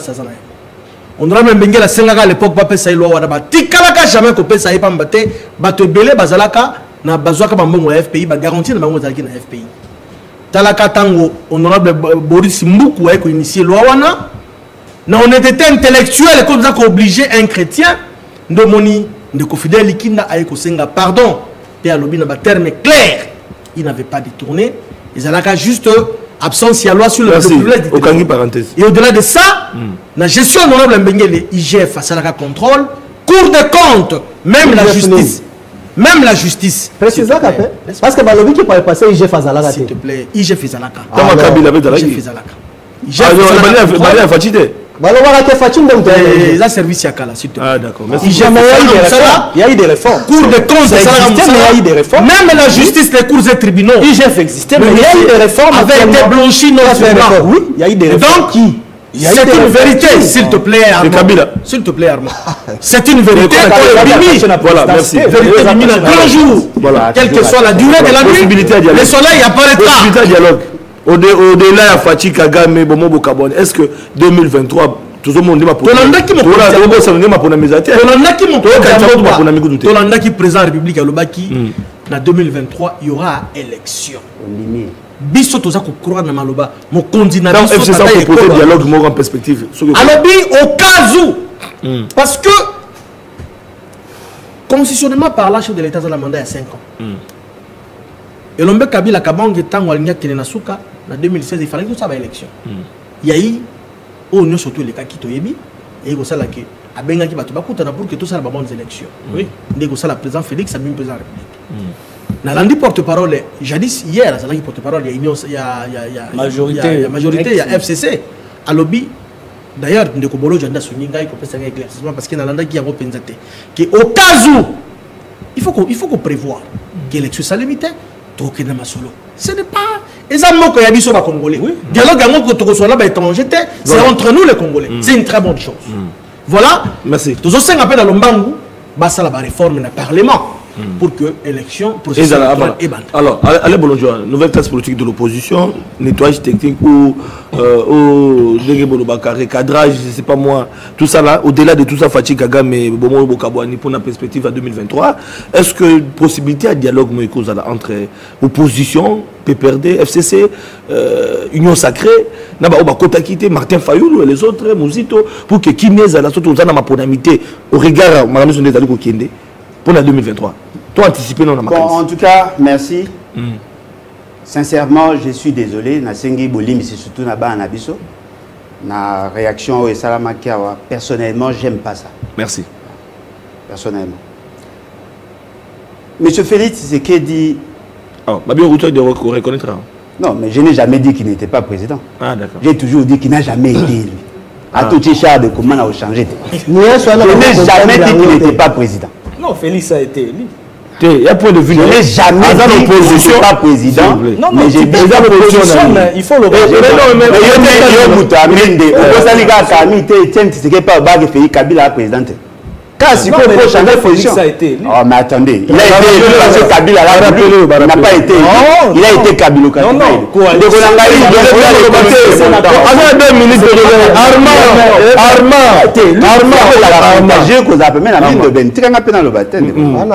on a même bien la Sénégal à l'époque, il y a une loi, il y a jamais na bazwa ka bambongo F P I ba garantie na bango zaki na F P I talaka tango honorable Boris Mboukou a initié loi wana na honnêteté intellectuelle comme ça qu'obliger un chrétien de moni de Fidel Ikinda a ko senga pardon et à lobi na ba terme clair il n'avait pas détourné et ils allaient juste absence, il y a loi sur le privilège. Aucune parenthèse. Et au-delà de ça, la gestion honorable Mbengele, I G F, ça la contrôle, Cour des comptes, même la justice. Même la justice. Précisez parce que Balobi qui pourrait passer I G F à Zalaka. S'il te plaît, I G F Zalaka. Comment Kabila avait Zalaka? I G F Zalaka. I G F Zalaka. Fatigué. Il y a service à Kala, s'il te plaît. Ah d'accord. Il y a eu des réformes. Cour des comptes, ça existait, mais il y a eu des réformes. Même la justice, les cours et tribunaux. I G F existait, mais il y a eu des réformes. Avec des blanchis, non, oui, il y a eu des réformes. Donc, qui c'est une vérité, s'il te plaît, Armand. S'il te plaît, Armand. C'est une vérité. Voilà, merci. Vérité lumine à grand jour. Quelle que soit la durée de la nuit, le soleil apparaîtra. Au-delà de Fatih Kagame, Bomo Bokabon, est-ce que deux mille vingt-trois, tout le monde dit ma pour Tolanda qui Tolanda qui présent République à Lobaki, en deux mille vingt-trois, il y aura élection. Biso toza ko croire na maloba mo condina biso F C C a proposé dialogue mo en perspective alors bi au cas où mm. parce que constitutionnellement par là chef de l'état dans la mandat il y a cinq ans mm. et l'ombe Kabila Kabange tango alinya kene suka en deux mille seize il fallait que ça va élection il mm. y a eu au nous surtout les cas qui toyebi et ko sala ke abenga ki bato bakutana pour que tout ça va bonnes élections mm. oui ndeko sala président Félix a même président République mm. Nalandi porte-parole, jadis hier, ça porte-parole, il y a il y a il y a majorité, il y a majorité, il y a F C C. À lobby, d'ailleurs, Ndeko Bolo Janda Suninga, il faut faire un éclaircissement parce qu'il y a Nalanda qui a repensé que au cas où il faut qu'on il faut qu'on prévoit que l'élection ça limite, trop que dans solo. Ce n'est pas exactement qu'il y a des choses congolais. Dialogue à que tu soit là étranger, c'est entre nous les Congolais. C'est une très bonne chose. Voilà. Merci. Tous ceux qui appellent à Lombangu, bah ça la réforme dans le Parlement. Pour que l'élection processus voilà. Alors, allez bonjour, nouvelle classe politique de l'opposition, nettoyage technique ou euh, au cadrage, je ne sais pas moi, tout ça là, au-delà de tout ça, Fatih Kagame et Bomo Bokabouani pour la perspective à deux mille vingt-trois, est-ce que possibilité à dialogue entre opposition, P P R D, F C C, euh, Union Sacrée, Martin Fayoulou et les autres, Mouzito, pour que Kinez à la sorte de ma ponamité au regard de Mme Sondé Taliko Kende pour la deux mille vingt-trois. Toi, anticipé non, bon, en tout cas, merci. Mm. Sincèrement, je suis désolé. Nasengi Boli, mais c'est surtout Naba Anabiso. Na réaction au Salamakawa. Personnellement, j'aime pas ça. Merci. Personnellement. Monsieur Félix, c'est qui dit. Oh, bah bien, vous de reconnaître. Non, mais je n'ai jamais dit qu'il n'était pas président. Ah, d'accord. J'ai toujours dit qu'il n'a jamais été élu. À tout échec de comment on a changé. Je n'ai jamais dit qu'il n'était pas président. Non, Félix a été élu. Il y a point de vue. Je n'ai jamais dit qu'il n'était pas président. Non, mais j'ai dit l'opposition, mais il faut le reconnaître. Quand il faut changer de position. Oh, mais attendez. Il a été élu parce que Kabila n'a pas été élu. Il a été Kabila. Non, non. deux minutes de Armand. Armand. Armand. J'ai causé à peu près la mine de Ben. Tu as dans le baptême.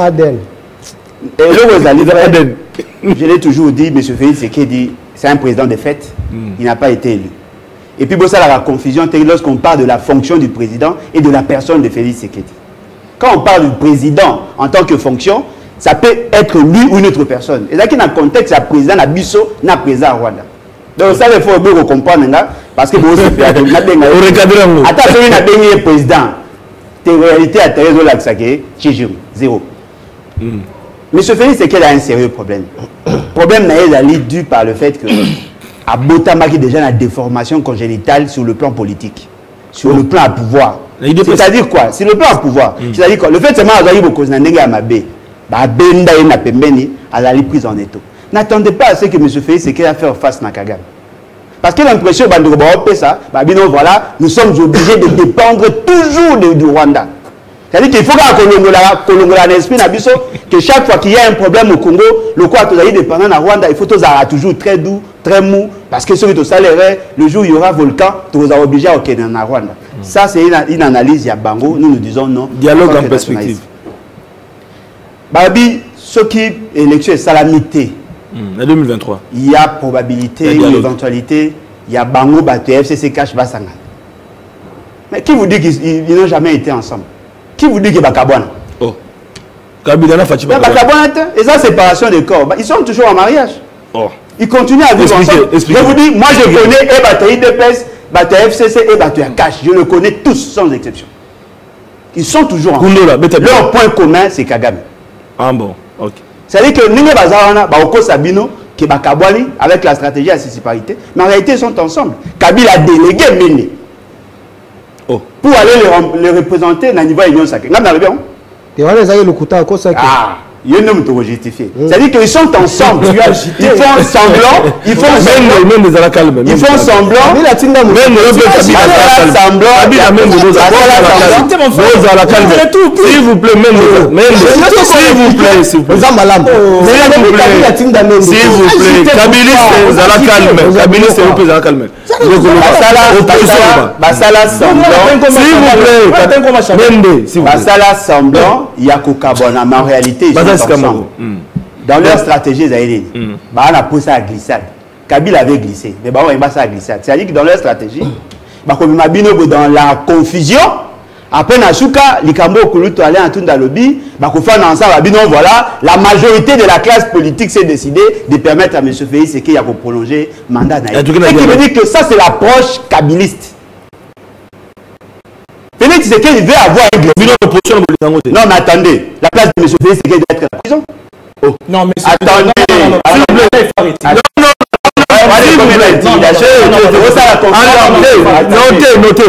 Je l'ai toujours dit, M. Félix, c'est qu'il dit, c'est un président de fait. Il n'a pas été élu. Et puis, ça, la confusion, lorsqu'on parle de la fonction du président et de la personne de Félix Sekedi. Quand on parle du président en tant que fonction, ça peut être lui ou une autre personne. Et là, dans le contexte, il y a président à Bisso, il y a président à Rwanda. Donc, ça, il faut bien comprendre. Parce que vous savez, attends, il y a un président. En réalité, à Thérèse Olaksake, Chijou, zéro. Monsieur Félix, c'est qu'il a un sérieux problème. Le problème est dû par le fait que à Botamaki, déjà, la déformation congénitale sur le plan politique, sur oh. le plan à pouvoir. C'est-à-dire quoi? C'est le plan à pouvoir. Mm. C'est-à-dire quoi? Le fait c'est que beaucoup de gens à Mabé, Benda et Napembeni, à la prise en étau. N'attendez pas à ce que M. Félix ait à faire face à Kagame. Parce que l'impression que ça, voilà, nous sommes obligés de dépendre toujours de, du Rwanda. C'est-à-dire qu'il faut que l'esprit que chaque fois qu'il y a un problème au Congo, le quoi tout dépendant de Rwanda, il faut que ça toujours très doux, très mou, parce que ceux qui sont le jour où il y aura volcan, tu vas obligé à aller en Rwanda. Mm. Ça, c'est une, une analyse, il y a Bango, nous nous disons non. Dialogue en perspective. Babi, ce qui élection est salamité. Mm. En deux mille vingt-trois. Il y a probabilité, une éventualité, il y a Bango, Baté, F C C, Cash, Basanga. Mais qui vous dit qu'ils n'ont jamais été ensemble? Qui vous dit que Bakabouana? Oh. Kabila n'a Fatima. Bakabouana, et ça, séparation des corps. Ils sont toujours en mariage. Oh. Ils continuent à vivre ensemble. Je vous dis, moi je connais et Bato I D P S, Bato F C C et Bato Cash. Je le connais tous sans exception. Ils sont toujours ensemble. Leur point commun, c'est Kagame. Ah bon, ok. C'est-à-dire que Nene Bazawana, Baoko Sabino, Kebakabwali, avec la stratégie à séciparité, mais en réalité, ils sont ensemble. Kabila a délégué Méné oh. pour aller les, les représenter dans le niveau de l'Union sacrée. Ah, il y a un homme qui justifié. C'est-à-dire qu'ils sont ensemble. Ils font semblant. Ils font semblant. Ils font semblant. Même s'il vous plaît, même s'il vous plaît, s'il vous plaît, s'il vous plaît, Kabiliste Zala calme, Kabiliste Zala calme. Basala semblant. S'il vous plaît, Basala semblant. Il y a Kokabona, mais en réalité, ils sont ensemble. Dans leur stratégie, ils ont poussé à glissade. Kabila avait glissé, mais ils ont passé à glissade. C'est-à-dire que dans leur stratégie, dans la confusion, après Nasuka, Likambo Kuluto allait en tout dans le lobby, voilà, la majorité de la classe politique s'est décidée de permettre à M. Félix Tshisekedi de prolonger le mandat. Ce qui veut dire que ça, c'est l'approche kabiliste. Félix Tshisekedi veut avoir un glissade. Non, mais attendez, la place de M. Félix Tshisekedi doit être à la prison. Oh. Non, mais attendez, notez, notez.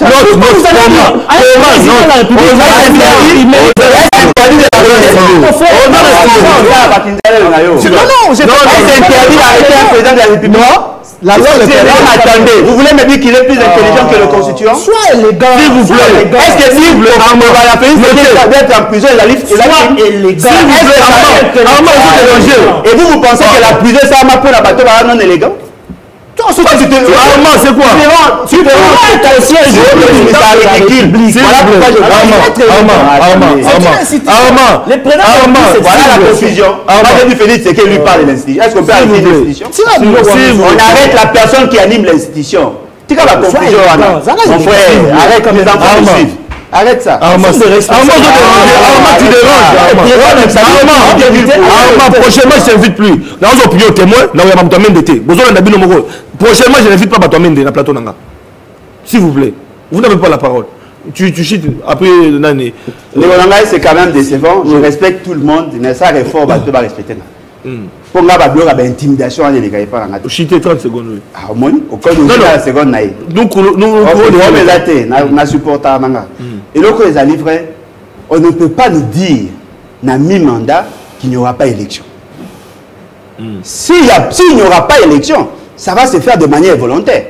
La loi le permet. Attendez, vous voulez me dire qu'il est plus intelligent que le constituant? Soit élégant. S'il vous plaît. Est-ce que si vous voulez, on va la faire, il doit être en prison, il a soit élégant. S'il vous plaît, et vous, vous pensez que la prison, ça m'a pour la bateau non élégant? Armand, c'est quoi? Tu te rends ridicule. Voilà pourquoi je Armand, voilà la confusion. Armand dit Félix, c'est qu'il lui parle de l'institution. Est-ce qu'on peut arrêter l'institution? On arrête la personne qui anime l'institution. Tu vois la confusion, mon frère. Arrête comme les enfants me suivent. Arrête ça. Armand, tu déranges. Armand, prochainement, je t'invite plus. Dans une opinion témoin, dans le même d'été. Prochainement, je n'invite pas Batomende dans le plateau. S'il vous plaît. Vous n'avez pas la parole. Tu, tu chites après l'année. C'est quand même décevant. Je respecte tout le monde. Mais ça, réforme, tu vas respecter. Pour nga ba bloquer intimidation les gars pas nga chiter trente secondes. Ah au moins au cas où la seconde naï. Donc nous nous on est là na supporter manga. Et là que les a livré, on ne peut pas nous dire na mi-mandat qu'il n'y aura pas élection. S'il y a s'il n'y aura pas élection, ça va se faire de manière volontaire.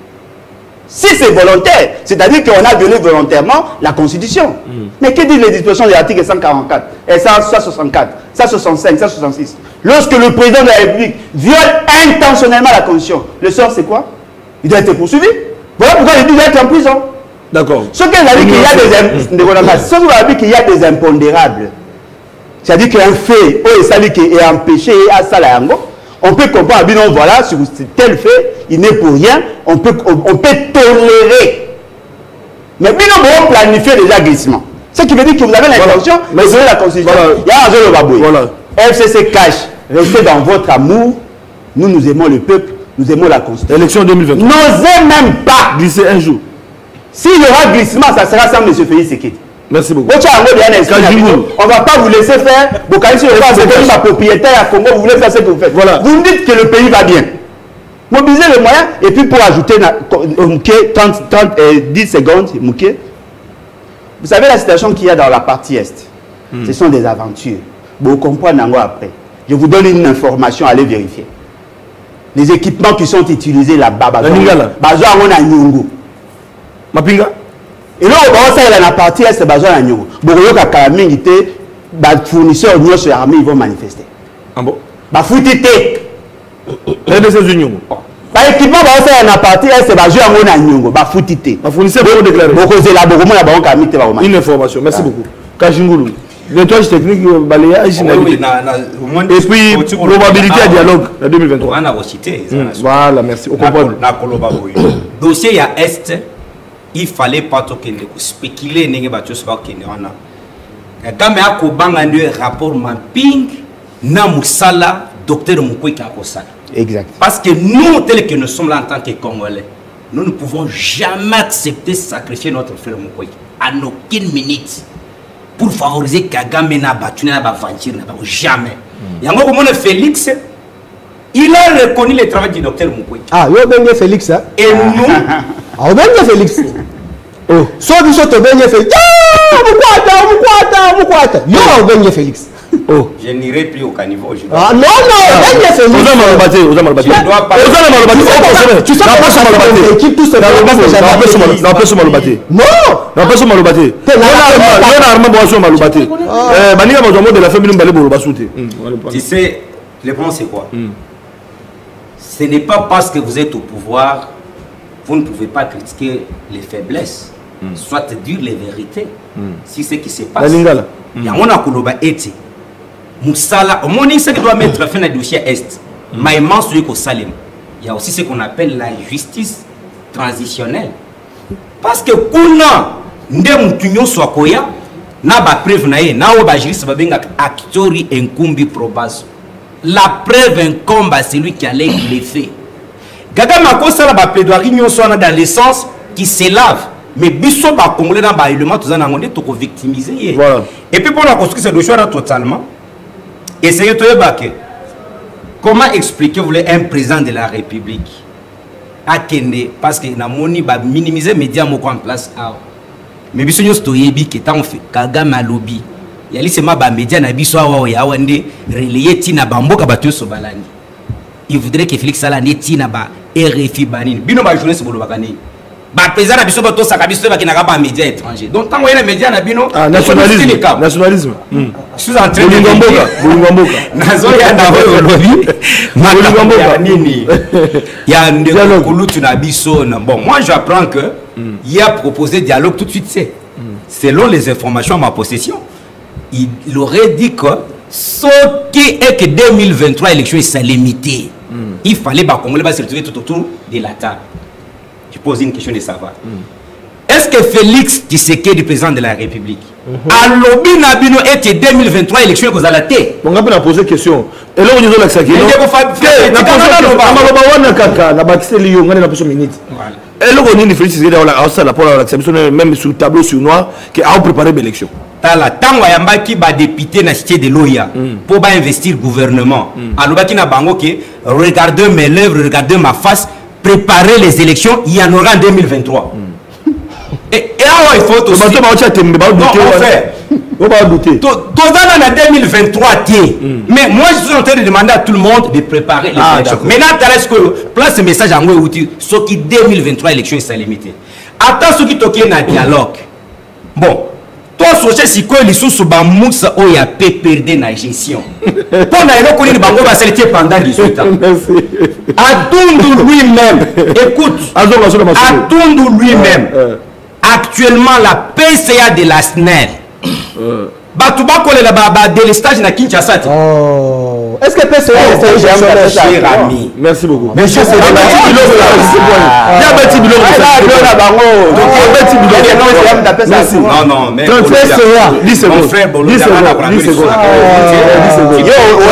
Si c'est volontaire, c'est-à-dire qu'on a violé volontairement la Constitution. Mm. Mais que disent les dispositions de l'article cent quarante-quatre, et cent soixante-quatre, cent soixante-cinq, cent soixante-six? Lorsque le président de la République viole intentionnellement la Constitution, le sort c'est quoi? Il doit être poursuivi. Voilà pourquoi il doit être en prison. D'accord. Ce qu'il a dit qu'il y a des, mm. qu'il y a des impondérables, c'est-à-dire qu'un fait, qui est empêché à Salayango, on peut comprendre, non, voilà, sur tel fait, il n'est pour rien, on peut, on, on peut tolérer. Mais non, on planifie déjà glissement. Ce qui veut dire que vous avez l'intention, mais vous avez la Constitution. Il y a un jeu de babouille. F C C cache, restez dans votre amour. Nous, nous aimons le peuple, nous aimons la Constitution. Élection deux mille vingt-trois. N'osez même pas glisser un jour. S'il y aura glissement, ça sera sans M. Félix Tshisekedi. Merci beaucoup. On ne va pas vous laisser faire. Vous êtes ma propriétaire à Congo, vous voulez faire ce que vous faites. Voilà. Vous me dites que le pays va bien. Mobilisez les moyens et puis pour ajouter trente, trente, dix secondes, Mouké. Vous savez la situation qu'il y a dans la partie Est. Hmm. Ce sont des aventures. Vous comprenez après. Je vous donne une information, allez vérifier. Les équipements qui sont utilisés là-bas, Bazoa on Nyungu. Mapinga. Et là, on va faire la partie Est, Bazoa Nyungu. Boroyo Kakamingi, les fournisseurs de l'armée, ils vont manifester. Ah bon? Bafutite. Les deux unions. Par équipement, on va faire la partie Est, Bazoa Nyungu. Bafutite. Les fournisseurs vont déclarer. Une information. Merci beaucoup. Kajingulu. Nettoyage technique, balayage, et puis probabilité à dialogue en deux mille vingt-trois. On a recité. Voilà, merci. Au comprendre. Dossier ya Est, il fallait pas spéculer n'enge ba tsoba kenwana. Kagame akobanga ndio rapport mapping na musala docteur Mukwege akosala. Exact. Parce que nous, tels que nous sommes là en tant que Congolais, nous ne pouvons jamais accepter de sacrifier notre frère Mukwege à aucune minute pour favoriser Kagame n'a battu n'a pas vendu jamais. Et encore comme on Félix, il a reconnu le travail du docteur Mukwege. Ah, yo benye Félix hein. Et nous, ah benye Félix. Oh, so biso to benye Félix. Ah, mukwata, mukwata, mukwata. Yo benye Félix. Oh, je n'irai plus au caniveau. ah non non, benye Félix. Oza malobaté, oza malobaté. Je dois pas. Oza malobaté. Tu sais pas ça malobaté. Équipe tout ce na peso malobaté. Non. Na peso malobaté. Na na arma boisson malobaté. Eh baninga mozomo de la famille mbale boloba souté. Tu sais, le point c'est quoi? Ce n'est pas parce que vous êtes au pouvoir, vous ne pouvez pas critiquer les faiblesses, mm. soit dire les vérités. Mm. Si c'est ce qui se passe. Il y a un akoloba eti. Moussala, au moins ce qui doit mettre fin à dossier est. Maïman celui qu'au Salem. Il y a aussi ce qu'on appelle la justice transitionnelle. Parce que kuna ndem tunyo swakoya na ba preuve na ye na o ba juriste ba benga actori enkumbi probazo. La preuve incombe à celui qui allait les faits. Gaga Makosa la ba plaidoirie nyon soit dans le sens qui se lave. Mais biso ba congolais dans ba élément tout ça na ngondé to ko victimiser. Voilà. Et puis pour la construire ce dossier là totalement. Essayez de baquer. Comment expliquer vous voulez un président de la République à Kende parce que na moni ba minimiser médias moko en place ah. Mais biso nyo stoyebi que tant fait Kagame alobi. Yali sema ba média na biso awa ya wande relayer tina bamboka batu so balani. Il voudrait que Félix Salani tina ba R F I banine. Bino ba journaliste bolo bakani. Ba président na biso bato saka biso ba kinaka ba média étranger. Donc tant les médias na bino ah, nationalisme nationalisme. Je suis en train de Bolingomboka Bolingomboka. Nazo ya na ho lobi. Bolingomboka nini. Ya ndeko kulutu na biso na bon moi j'apprends que il a proposé dialogue tout de suite c'est selon les informations à ma possession. Il aurait dit que ce qui est que deux mille vingt-trois élections est limité. Mm. Il fallait que Congolais va se retrouver tout autour de la table. Je pose une question de savoir. Mm. Est-ce que Félix Tshisekedi, président de la République, a lobby Nabino était deux mille vingt-trois élections que vous allez ter? On va pas poser question. Et là on dit la question. Et là on dit Félix Tshisekedi a la pour la même sur le tableau sur noir qui a préparé l'élection. Tala tango yambaki ba député na cité de Loya pour ba investir gouvernement alobaki na bango que regardez mes lèvres, regardez ma face, préparer les élections, il y en aura en deux mille vingt-trois. Et et là il faut aussi non on va douter tout dans deux mille vingt-trois mais moi je suis en train de demander à tout le monde de préparer les élections. Maintenant est-ce que place ce message en gros outil ce qui deux mille vingt-trois élections est limité. Attends ce qui toqué na dialogue. Bon toi soche sikoyo lisusu bamoussa oyo ape perdre na gestion mpo na eloko nini bango basalite pendant dix-huit ans. Atundu lui-même écoute Atundu lui-même actuellement la P C A de la S N E L bato bakolela ba délestage na Kinshasa. Oh, est-ce que P C A est cher ami? Merci beaucoup. Mais je sais pas. Non non mais dix secondes. Mon frère Bolo dix secondes. dix secondes. Yo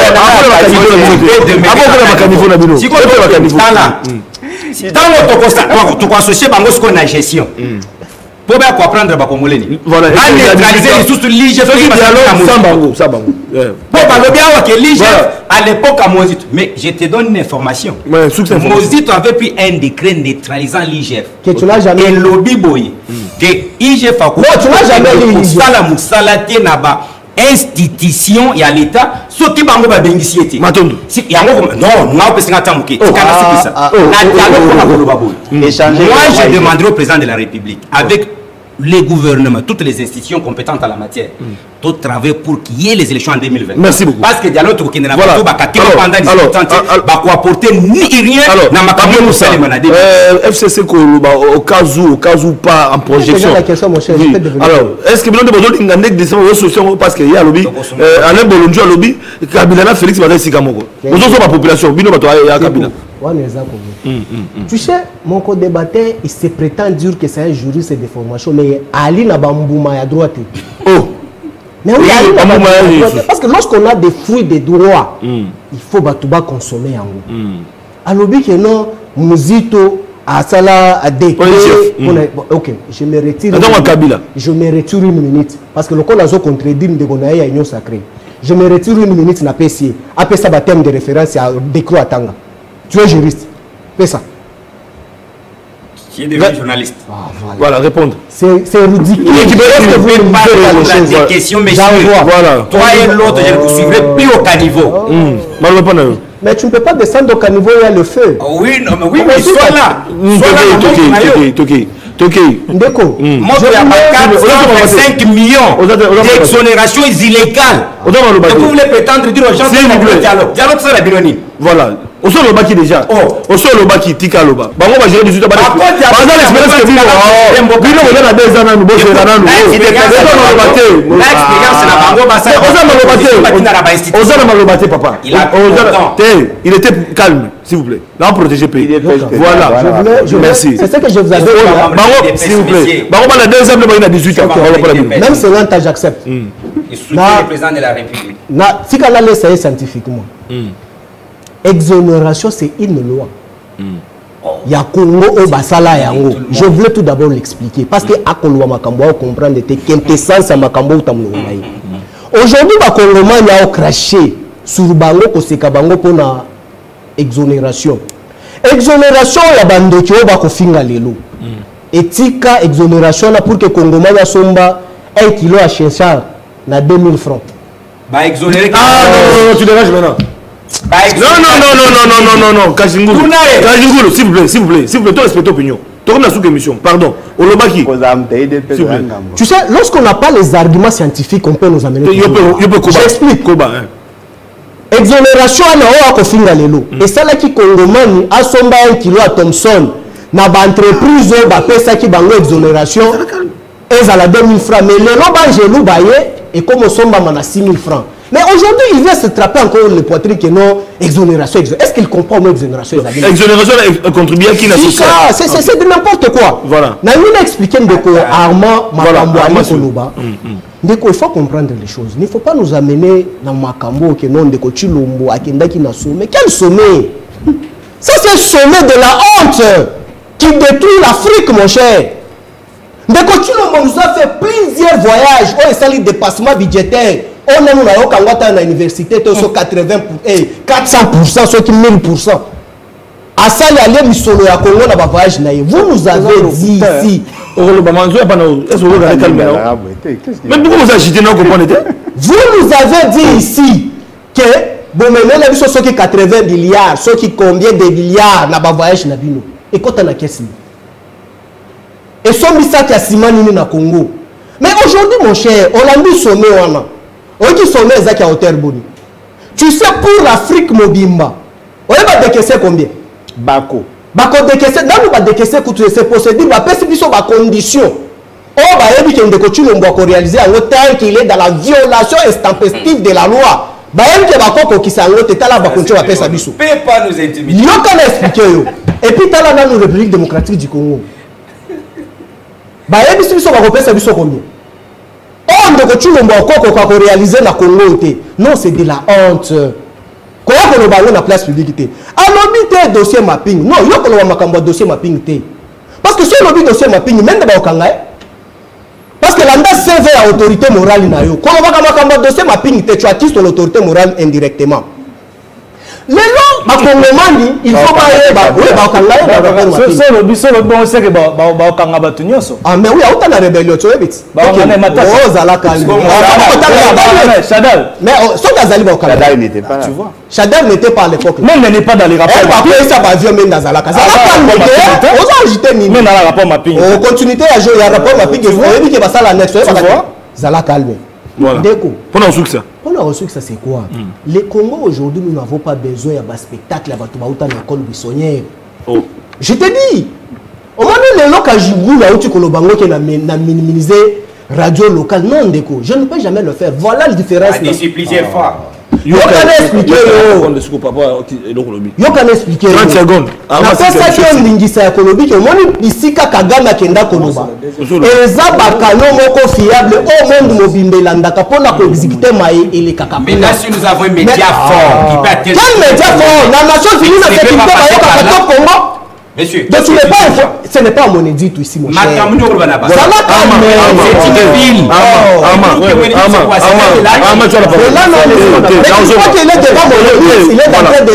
on tu associer bango ce qu'on a gestion. Pour bien comprendre ba congolais ni voilà neutraliser les sous l'I G F ça bango ça bango pour ba bien que l'I G F à l'époque à Mozito mais je te donne une information Mozito avait pris un décret neutralisant l'I G F que tu l'as jamais et lobby boy que I G F a non tu l'as jamais lu sala musala te na ba institution ya l'état ce qui bango ba bengisi ete matondo si yango non non pesi ngata muke kana sikisa na dialogue na koloba boy moi je demanderai au président de la République avec les gouvernements, toutes les institutions compétentes en la matière, mm. tout travailler pour qu'il y ait les élections en deux mille vingt. Merci beaucoup. Parce que dialogue qui n'est pas pendant dix-huit ans, va quoi apporter ni rien dans ma campagne F C C au cas où, au cas où pas en projection. Alors, est-ce que vous avez besoin d'une décision solution parce qu'il y a lobby, Alain Bolonjo a lobby, Kabila Félix Badai Sikamoko. Vous avez la population, Bino Bato à Kabila. Tu sais, mon co-débatteur, il se prétend dire que c'est un juriste de formation, mais Ali n'a pas mbouma à droite. Oh, Mais oui, oui, parce que lorsqu'on a des fruits des droits, mm. il faut batouba consommer en haut. Mm. Alors, que non, Mouzito, à Sala, à des mm. Ok, je me retire. Je me retire une minute. Parce que le col a contredit de Gonaï à Union Sacrée. Je me retire une minute na P C. Après ça, thème de référence à Décro Atanga. Tu es juriste. Fais ça. Qui est devenu journaliste. Ah, voilà. Voilà, répondre. C'est ridicule. Il ne des questions, mais voilà. Toi et l'autre, je ne vous suivrai plus au caniveau. Mm. Mais tu ne peux pas descendre au caniveau, il y a le feu. Oh, oui, non, mais oui, mais sois là. Sois là. Toké, Toké. Ndeko. Moi, il y a quatre cent vingt-cinq millions d'exonérations illégales. Et vous voulez prétendre dire aux gens que c'est dialogue. Dialogue, c'est la bironie. Voilà. Au sol le baki déjà. Au sol le baki tika loba. Bango va gérer dix-huit ans. Par exemple l'expérience que vivre. Bino on a deux ans nous bosser là nous. L'expérience c'est la bango ba ça. Oza malobate. Oza malobate papa. Il a il était calme s'il vous plaît. Là on protège pays. Voilà. Merci. C'est ce que je vous avais dit. Bango s'il vous plaît. Bango ba la deuxième le baki a dix-huit ans. Même selon ta j'accepte. Il soutient le président de la République. Na si quand là c'est scientifiquement. Exonération, c'est une loi. Il y a Congo au Basala Yango. Je voulais tout d'abord l'expliquer. Parce que à Kongo, Makambo, comprendre que quintessence à Makambo, aujourd'hui, les Congolais ont craché sur Bango, Koseka Bango pour la exonération. Exonération, il y a bande qui ont finga lelo. Éthique, exonération, pour que Congolais somba un kilo à Chéchard, na deux mille francs. Bah, exonérer. Ah non, non, tu déranges maintenant. Non, non, non, non, non, non, non, non, non, Kajingulu. Kajingulu, s'il vous plaît, s'il vous plaît, s'il vous plaît, toi respecte l'opinion. Tu comme la sous-émission, pardon. Olobaki. Tu sais, lorsqu'on n'a pas les arguments scientifiques, on peut nous amener. J'explique. Exonération à Nao Kofinga Lelo. Et ça là qui Congomani a somba un kilo à Thomson. N'a pas entreprise, bah, ça qui bango exonération. Et ça la deux mille francs. Mais le nom Bangelou Baye et comme on somba mana six mille francs. Mais aujourd'hui, il vient se trapper encore le poitrine que non, exonération. Est-ce qu'il comprend mon exonération? Exonération contribue à qui n'a pas. C'est de n'importe quoi. Voilà. N'a rien expliqué de quoi Armand Makambo Koloba. Il faut comprendre les choses. Il ne faut pas nous amener dans Makambo que non de Kochilombo à Kendaki na sommet. Quel sommet? Ça c'est le sommet de la honte qui détruit l'Afrique, mon cher. De Kochilombo nous a fait plusieurs voyages. Oh, et ça les dépassements budgétaires. On a eu à l'université, quatre-vingts pour cent, quatre cents pour cent, ceux qui mille pour cent. À ça, il y a les missions à Congo, dans voyage. Vous nous avez dit ici. Mais pourquoi vous agitez non comprenez? Vous nous avez dit ici que bon, maintenant, les missions sont quatre-vingts milliards, ceux qui combien de milliards dans voyage. Et quand on a qu'est-ce et son message à Simani na Congo. Mais aujourd'hui, mon cher, on a mis sommet on a. On dit sommet Zaki à hauteur bonne. Tu sais pour l'Afrique Mobimba, on va décaisser combien? Bako. Bako décaisser, dans nous va décaisser coûte c'est procédure, va passer sur ma condition. On va éviter que nous devons réaliser en autant qu'il est dans la violation intempestive de la loi. Bah même que Bako qui s'en l'autre état là va continuer à faire sa biso. Ne pas nous intimider. Yo quand expliquer yo. Et puis t'as là dans la République démocratique du Congo. Bah même si nous va repérer sa biso combien? On ne peut réaliser la Congo. Non, c'est de la honte. Comment on va la place publique? Alors, dossier mapping. Non, il y a un dossier mapping. Parce que si on a un dossier mapping, même de Baokanga. Parce que l'anda servait à l'autorité morale. Quand on va un dossier mapping, tu acquises l'autorité morale indirectement. Les gens, il faut pas aller ah mais oui, autant la rébellion, tu vois. Mais Chadal n'était pas là. Tu vois. Chadal n'était pas à l'époque. Même n'est pas dans les rapports. Ça va vieux même dans Zalaka. Même dans le rapport mapping. On continue à jouer le rapport mapping. Il faut que ça la next. Zalaka calme. Voilà. Pendant ce ça. Pendant ce ça c'est quoi? Mm. Les Congo aujourd'hui nous n'avons pas besoin d'un spectacle à Batoubaouta dans l'école buissonnière. Oh. Je te dis, au moment où les locaux Jigou là où tu Kolobango qui a minimisé radio locale, non déco, je ne peux jamais le faire. Voilà la différence. Discipliné fort. Yo kana expliquer yo. Yo kana expliquer. trente secondes. Na pesa ki ndingisa ya kolobi ke moni bisika Kagame akenda koloba. Eza bakano moko fiable au monde mobimbela ndaka pona ko exécuter mai ele kaka. Mais là si nous avons un média fort qui peut atteindre. Quel média fort? La nation finie na sécurité bayoka katoko Congo. Monsieur, donc tu n'es pas ce n'est pas mon édit ici mon cher. Ça va calmer. C'est une ville. Il est devant mon église, il est en train de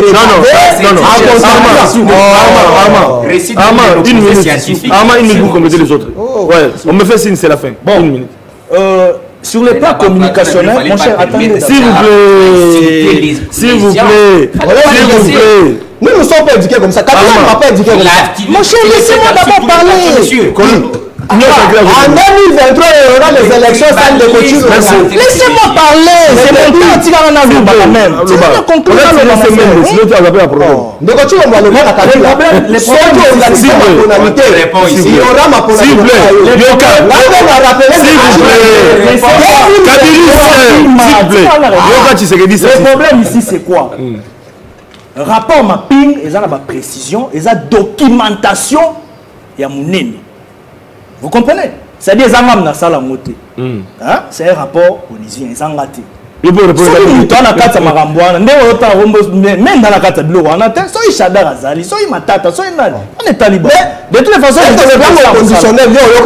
regarder. Une minute. Armand, une minute pour compléter les autres. Ouais, on me fait signe, c'est la fin. Bon, une minute. Sur le plan communicationnel, mon cher, attendez. S'il vous plaît, s'il vous plaît, s'il vous plaît. Nous ne sommes pas éduqués comme ça. Quand on n'a pas éduqué comme ça. Mon cher, laissez-moi d'abord parler. En deux mille vingt-trois, il y aura les élections sans de couture. Laissez-moi parler. C'est mon but. Tu vas en avoir la même. Tu vas conclure le même. Sinon, tu vas avoir un problème. De couture, on va le mettre à ta ville. Les problèmes, la tonalité. Il y aura ma S'il vous plaît. Yoka. Là, on va rappeler. S'il vous plaît. Kabili, s'il vous plaît. Yoka, tu sais que dit ça. Le problème ici, c'est quoi? Rapport mapping, ils ont la précision, ils ont documentation, il y a mon nez. Vous comprenez? C'est-à-dire qu'ils ont la salle à monter. C'est un rapport onusien, ils ont raté. Il faut répondre à la carte à Marambouana, même dans la carte de l'eau, on a soit il Chadar Azali, soit il Matata, soit il Nani. On est talibans. De toutes les façons, c'est vraiment conditionnel.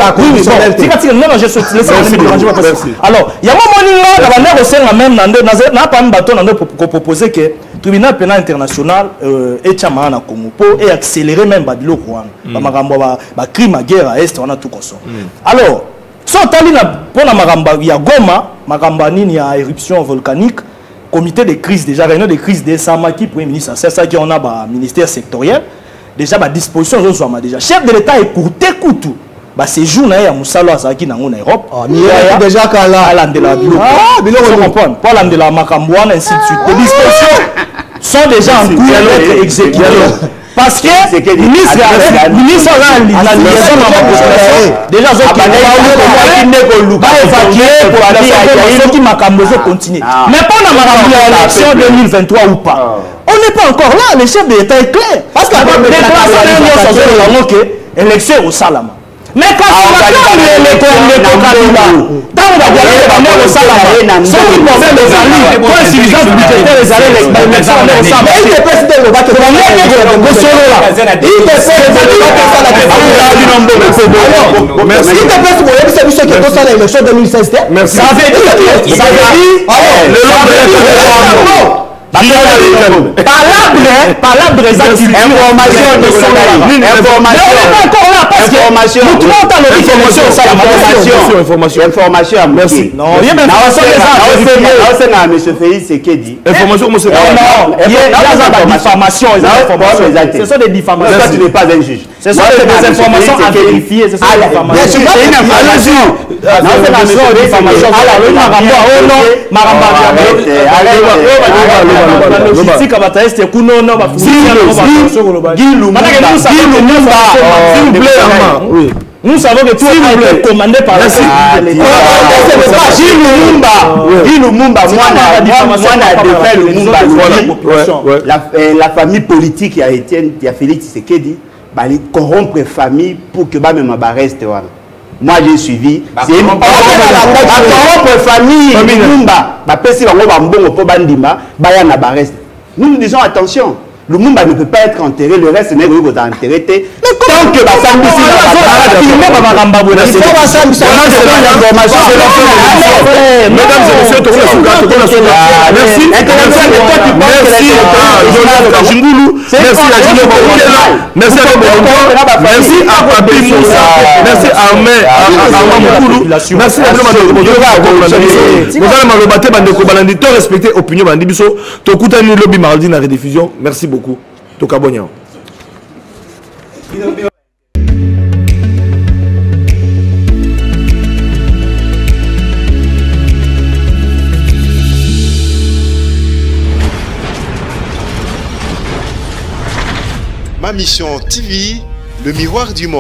Non, non, je suis alors, il y a un moment où la manière aussi, même dans pas un bateau, on proposer que le tribunal pénal international est chamé à Congo pour accélérer même le Rwanda. Le crime à guerre à Est, on a tout consommer. Alors, si on pour la Maramba, il y a Goma, Maramba, il y a éruption volcanique, comité de crise, déjà réunion de crise des Samaki, premier ministre, c'est ça qu'on a un ministère sectoriel, déjà ma disposition, déjà chef de l'État est pour Tekoutou. Bah ces jours là, il y a Moussalo Azaki dans l'Europe. Ah, mais il y a déjà qu'à la de la bio. Ah, mais on comprend. Pas l'an de la Macambouane, ainsi de suite. Les dispositions sont déjà en cours d'être exécutées. Parce que le ministre a la liaison dans la population. Déjà, on va évacuer pour aller à ceux qui m'ont continuer. Mais pendant l'élection deux mille vingt-trois ou pas, on n'est pas encore là. Le chef de l'État est clair. Parce que l'élection au Salama. Mais quand on a fait les candidats, dans la dernière au Salama, ceux qui pouvaient les alliés, pour insuffisance budgétaire, les alliés, les élections au Salama. Il était président de Baké, on est né de Gossolo là. Il était président de Baké, merci. Il était président de Baké, c'est qui est dans l'élection deux mille seize. Merci. Ça veut dire, ça veut dire, le Palabre, palabre, information de information. Mais on n'est pas encore là parce que nous trouvons dans l'élection information, information, information. Merci. Non, il y a même information. Non, monsieur Félix, c'est qui dit. Information, monsieur. Non, il y a des diffamations, ce sont des diffamations. Tu n'es pas un juge. Ce sont des informations à vérifier. Ce sont des informations. C'est une information. Non, c'est la diffamation. Alors, le Maramba, oh non, Maramba, logistique à bataille c'est kuno na ba nous savons que tout est commandé par la la famille politique qui a été qui a Félix Tshisekedi bah les corrompre famille pour que bah même ba reste moi j'ai suivi c'est une corrompre famille Lumumba ba pesi bango ba mbongo po bandima ba ya na ba reste. Nous nous disons attention, le Lumumba ne peut pas être enterré, le reste n'est pas enterré. Tant que la femme ici n'a pas de il faut la femme ici. Mesdames et messieurs, merci. Merci. Merci à merci à Papi Moussa, merci à Armé, à Moukoulou, merci à nous de respecter l'opinion de Biso. Tokutani lobby mardi na rediffusion. Merci beaucoup. Tokabonya. Ma mission T V, le miroir du monde.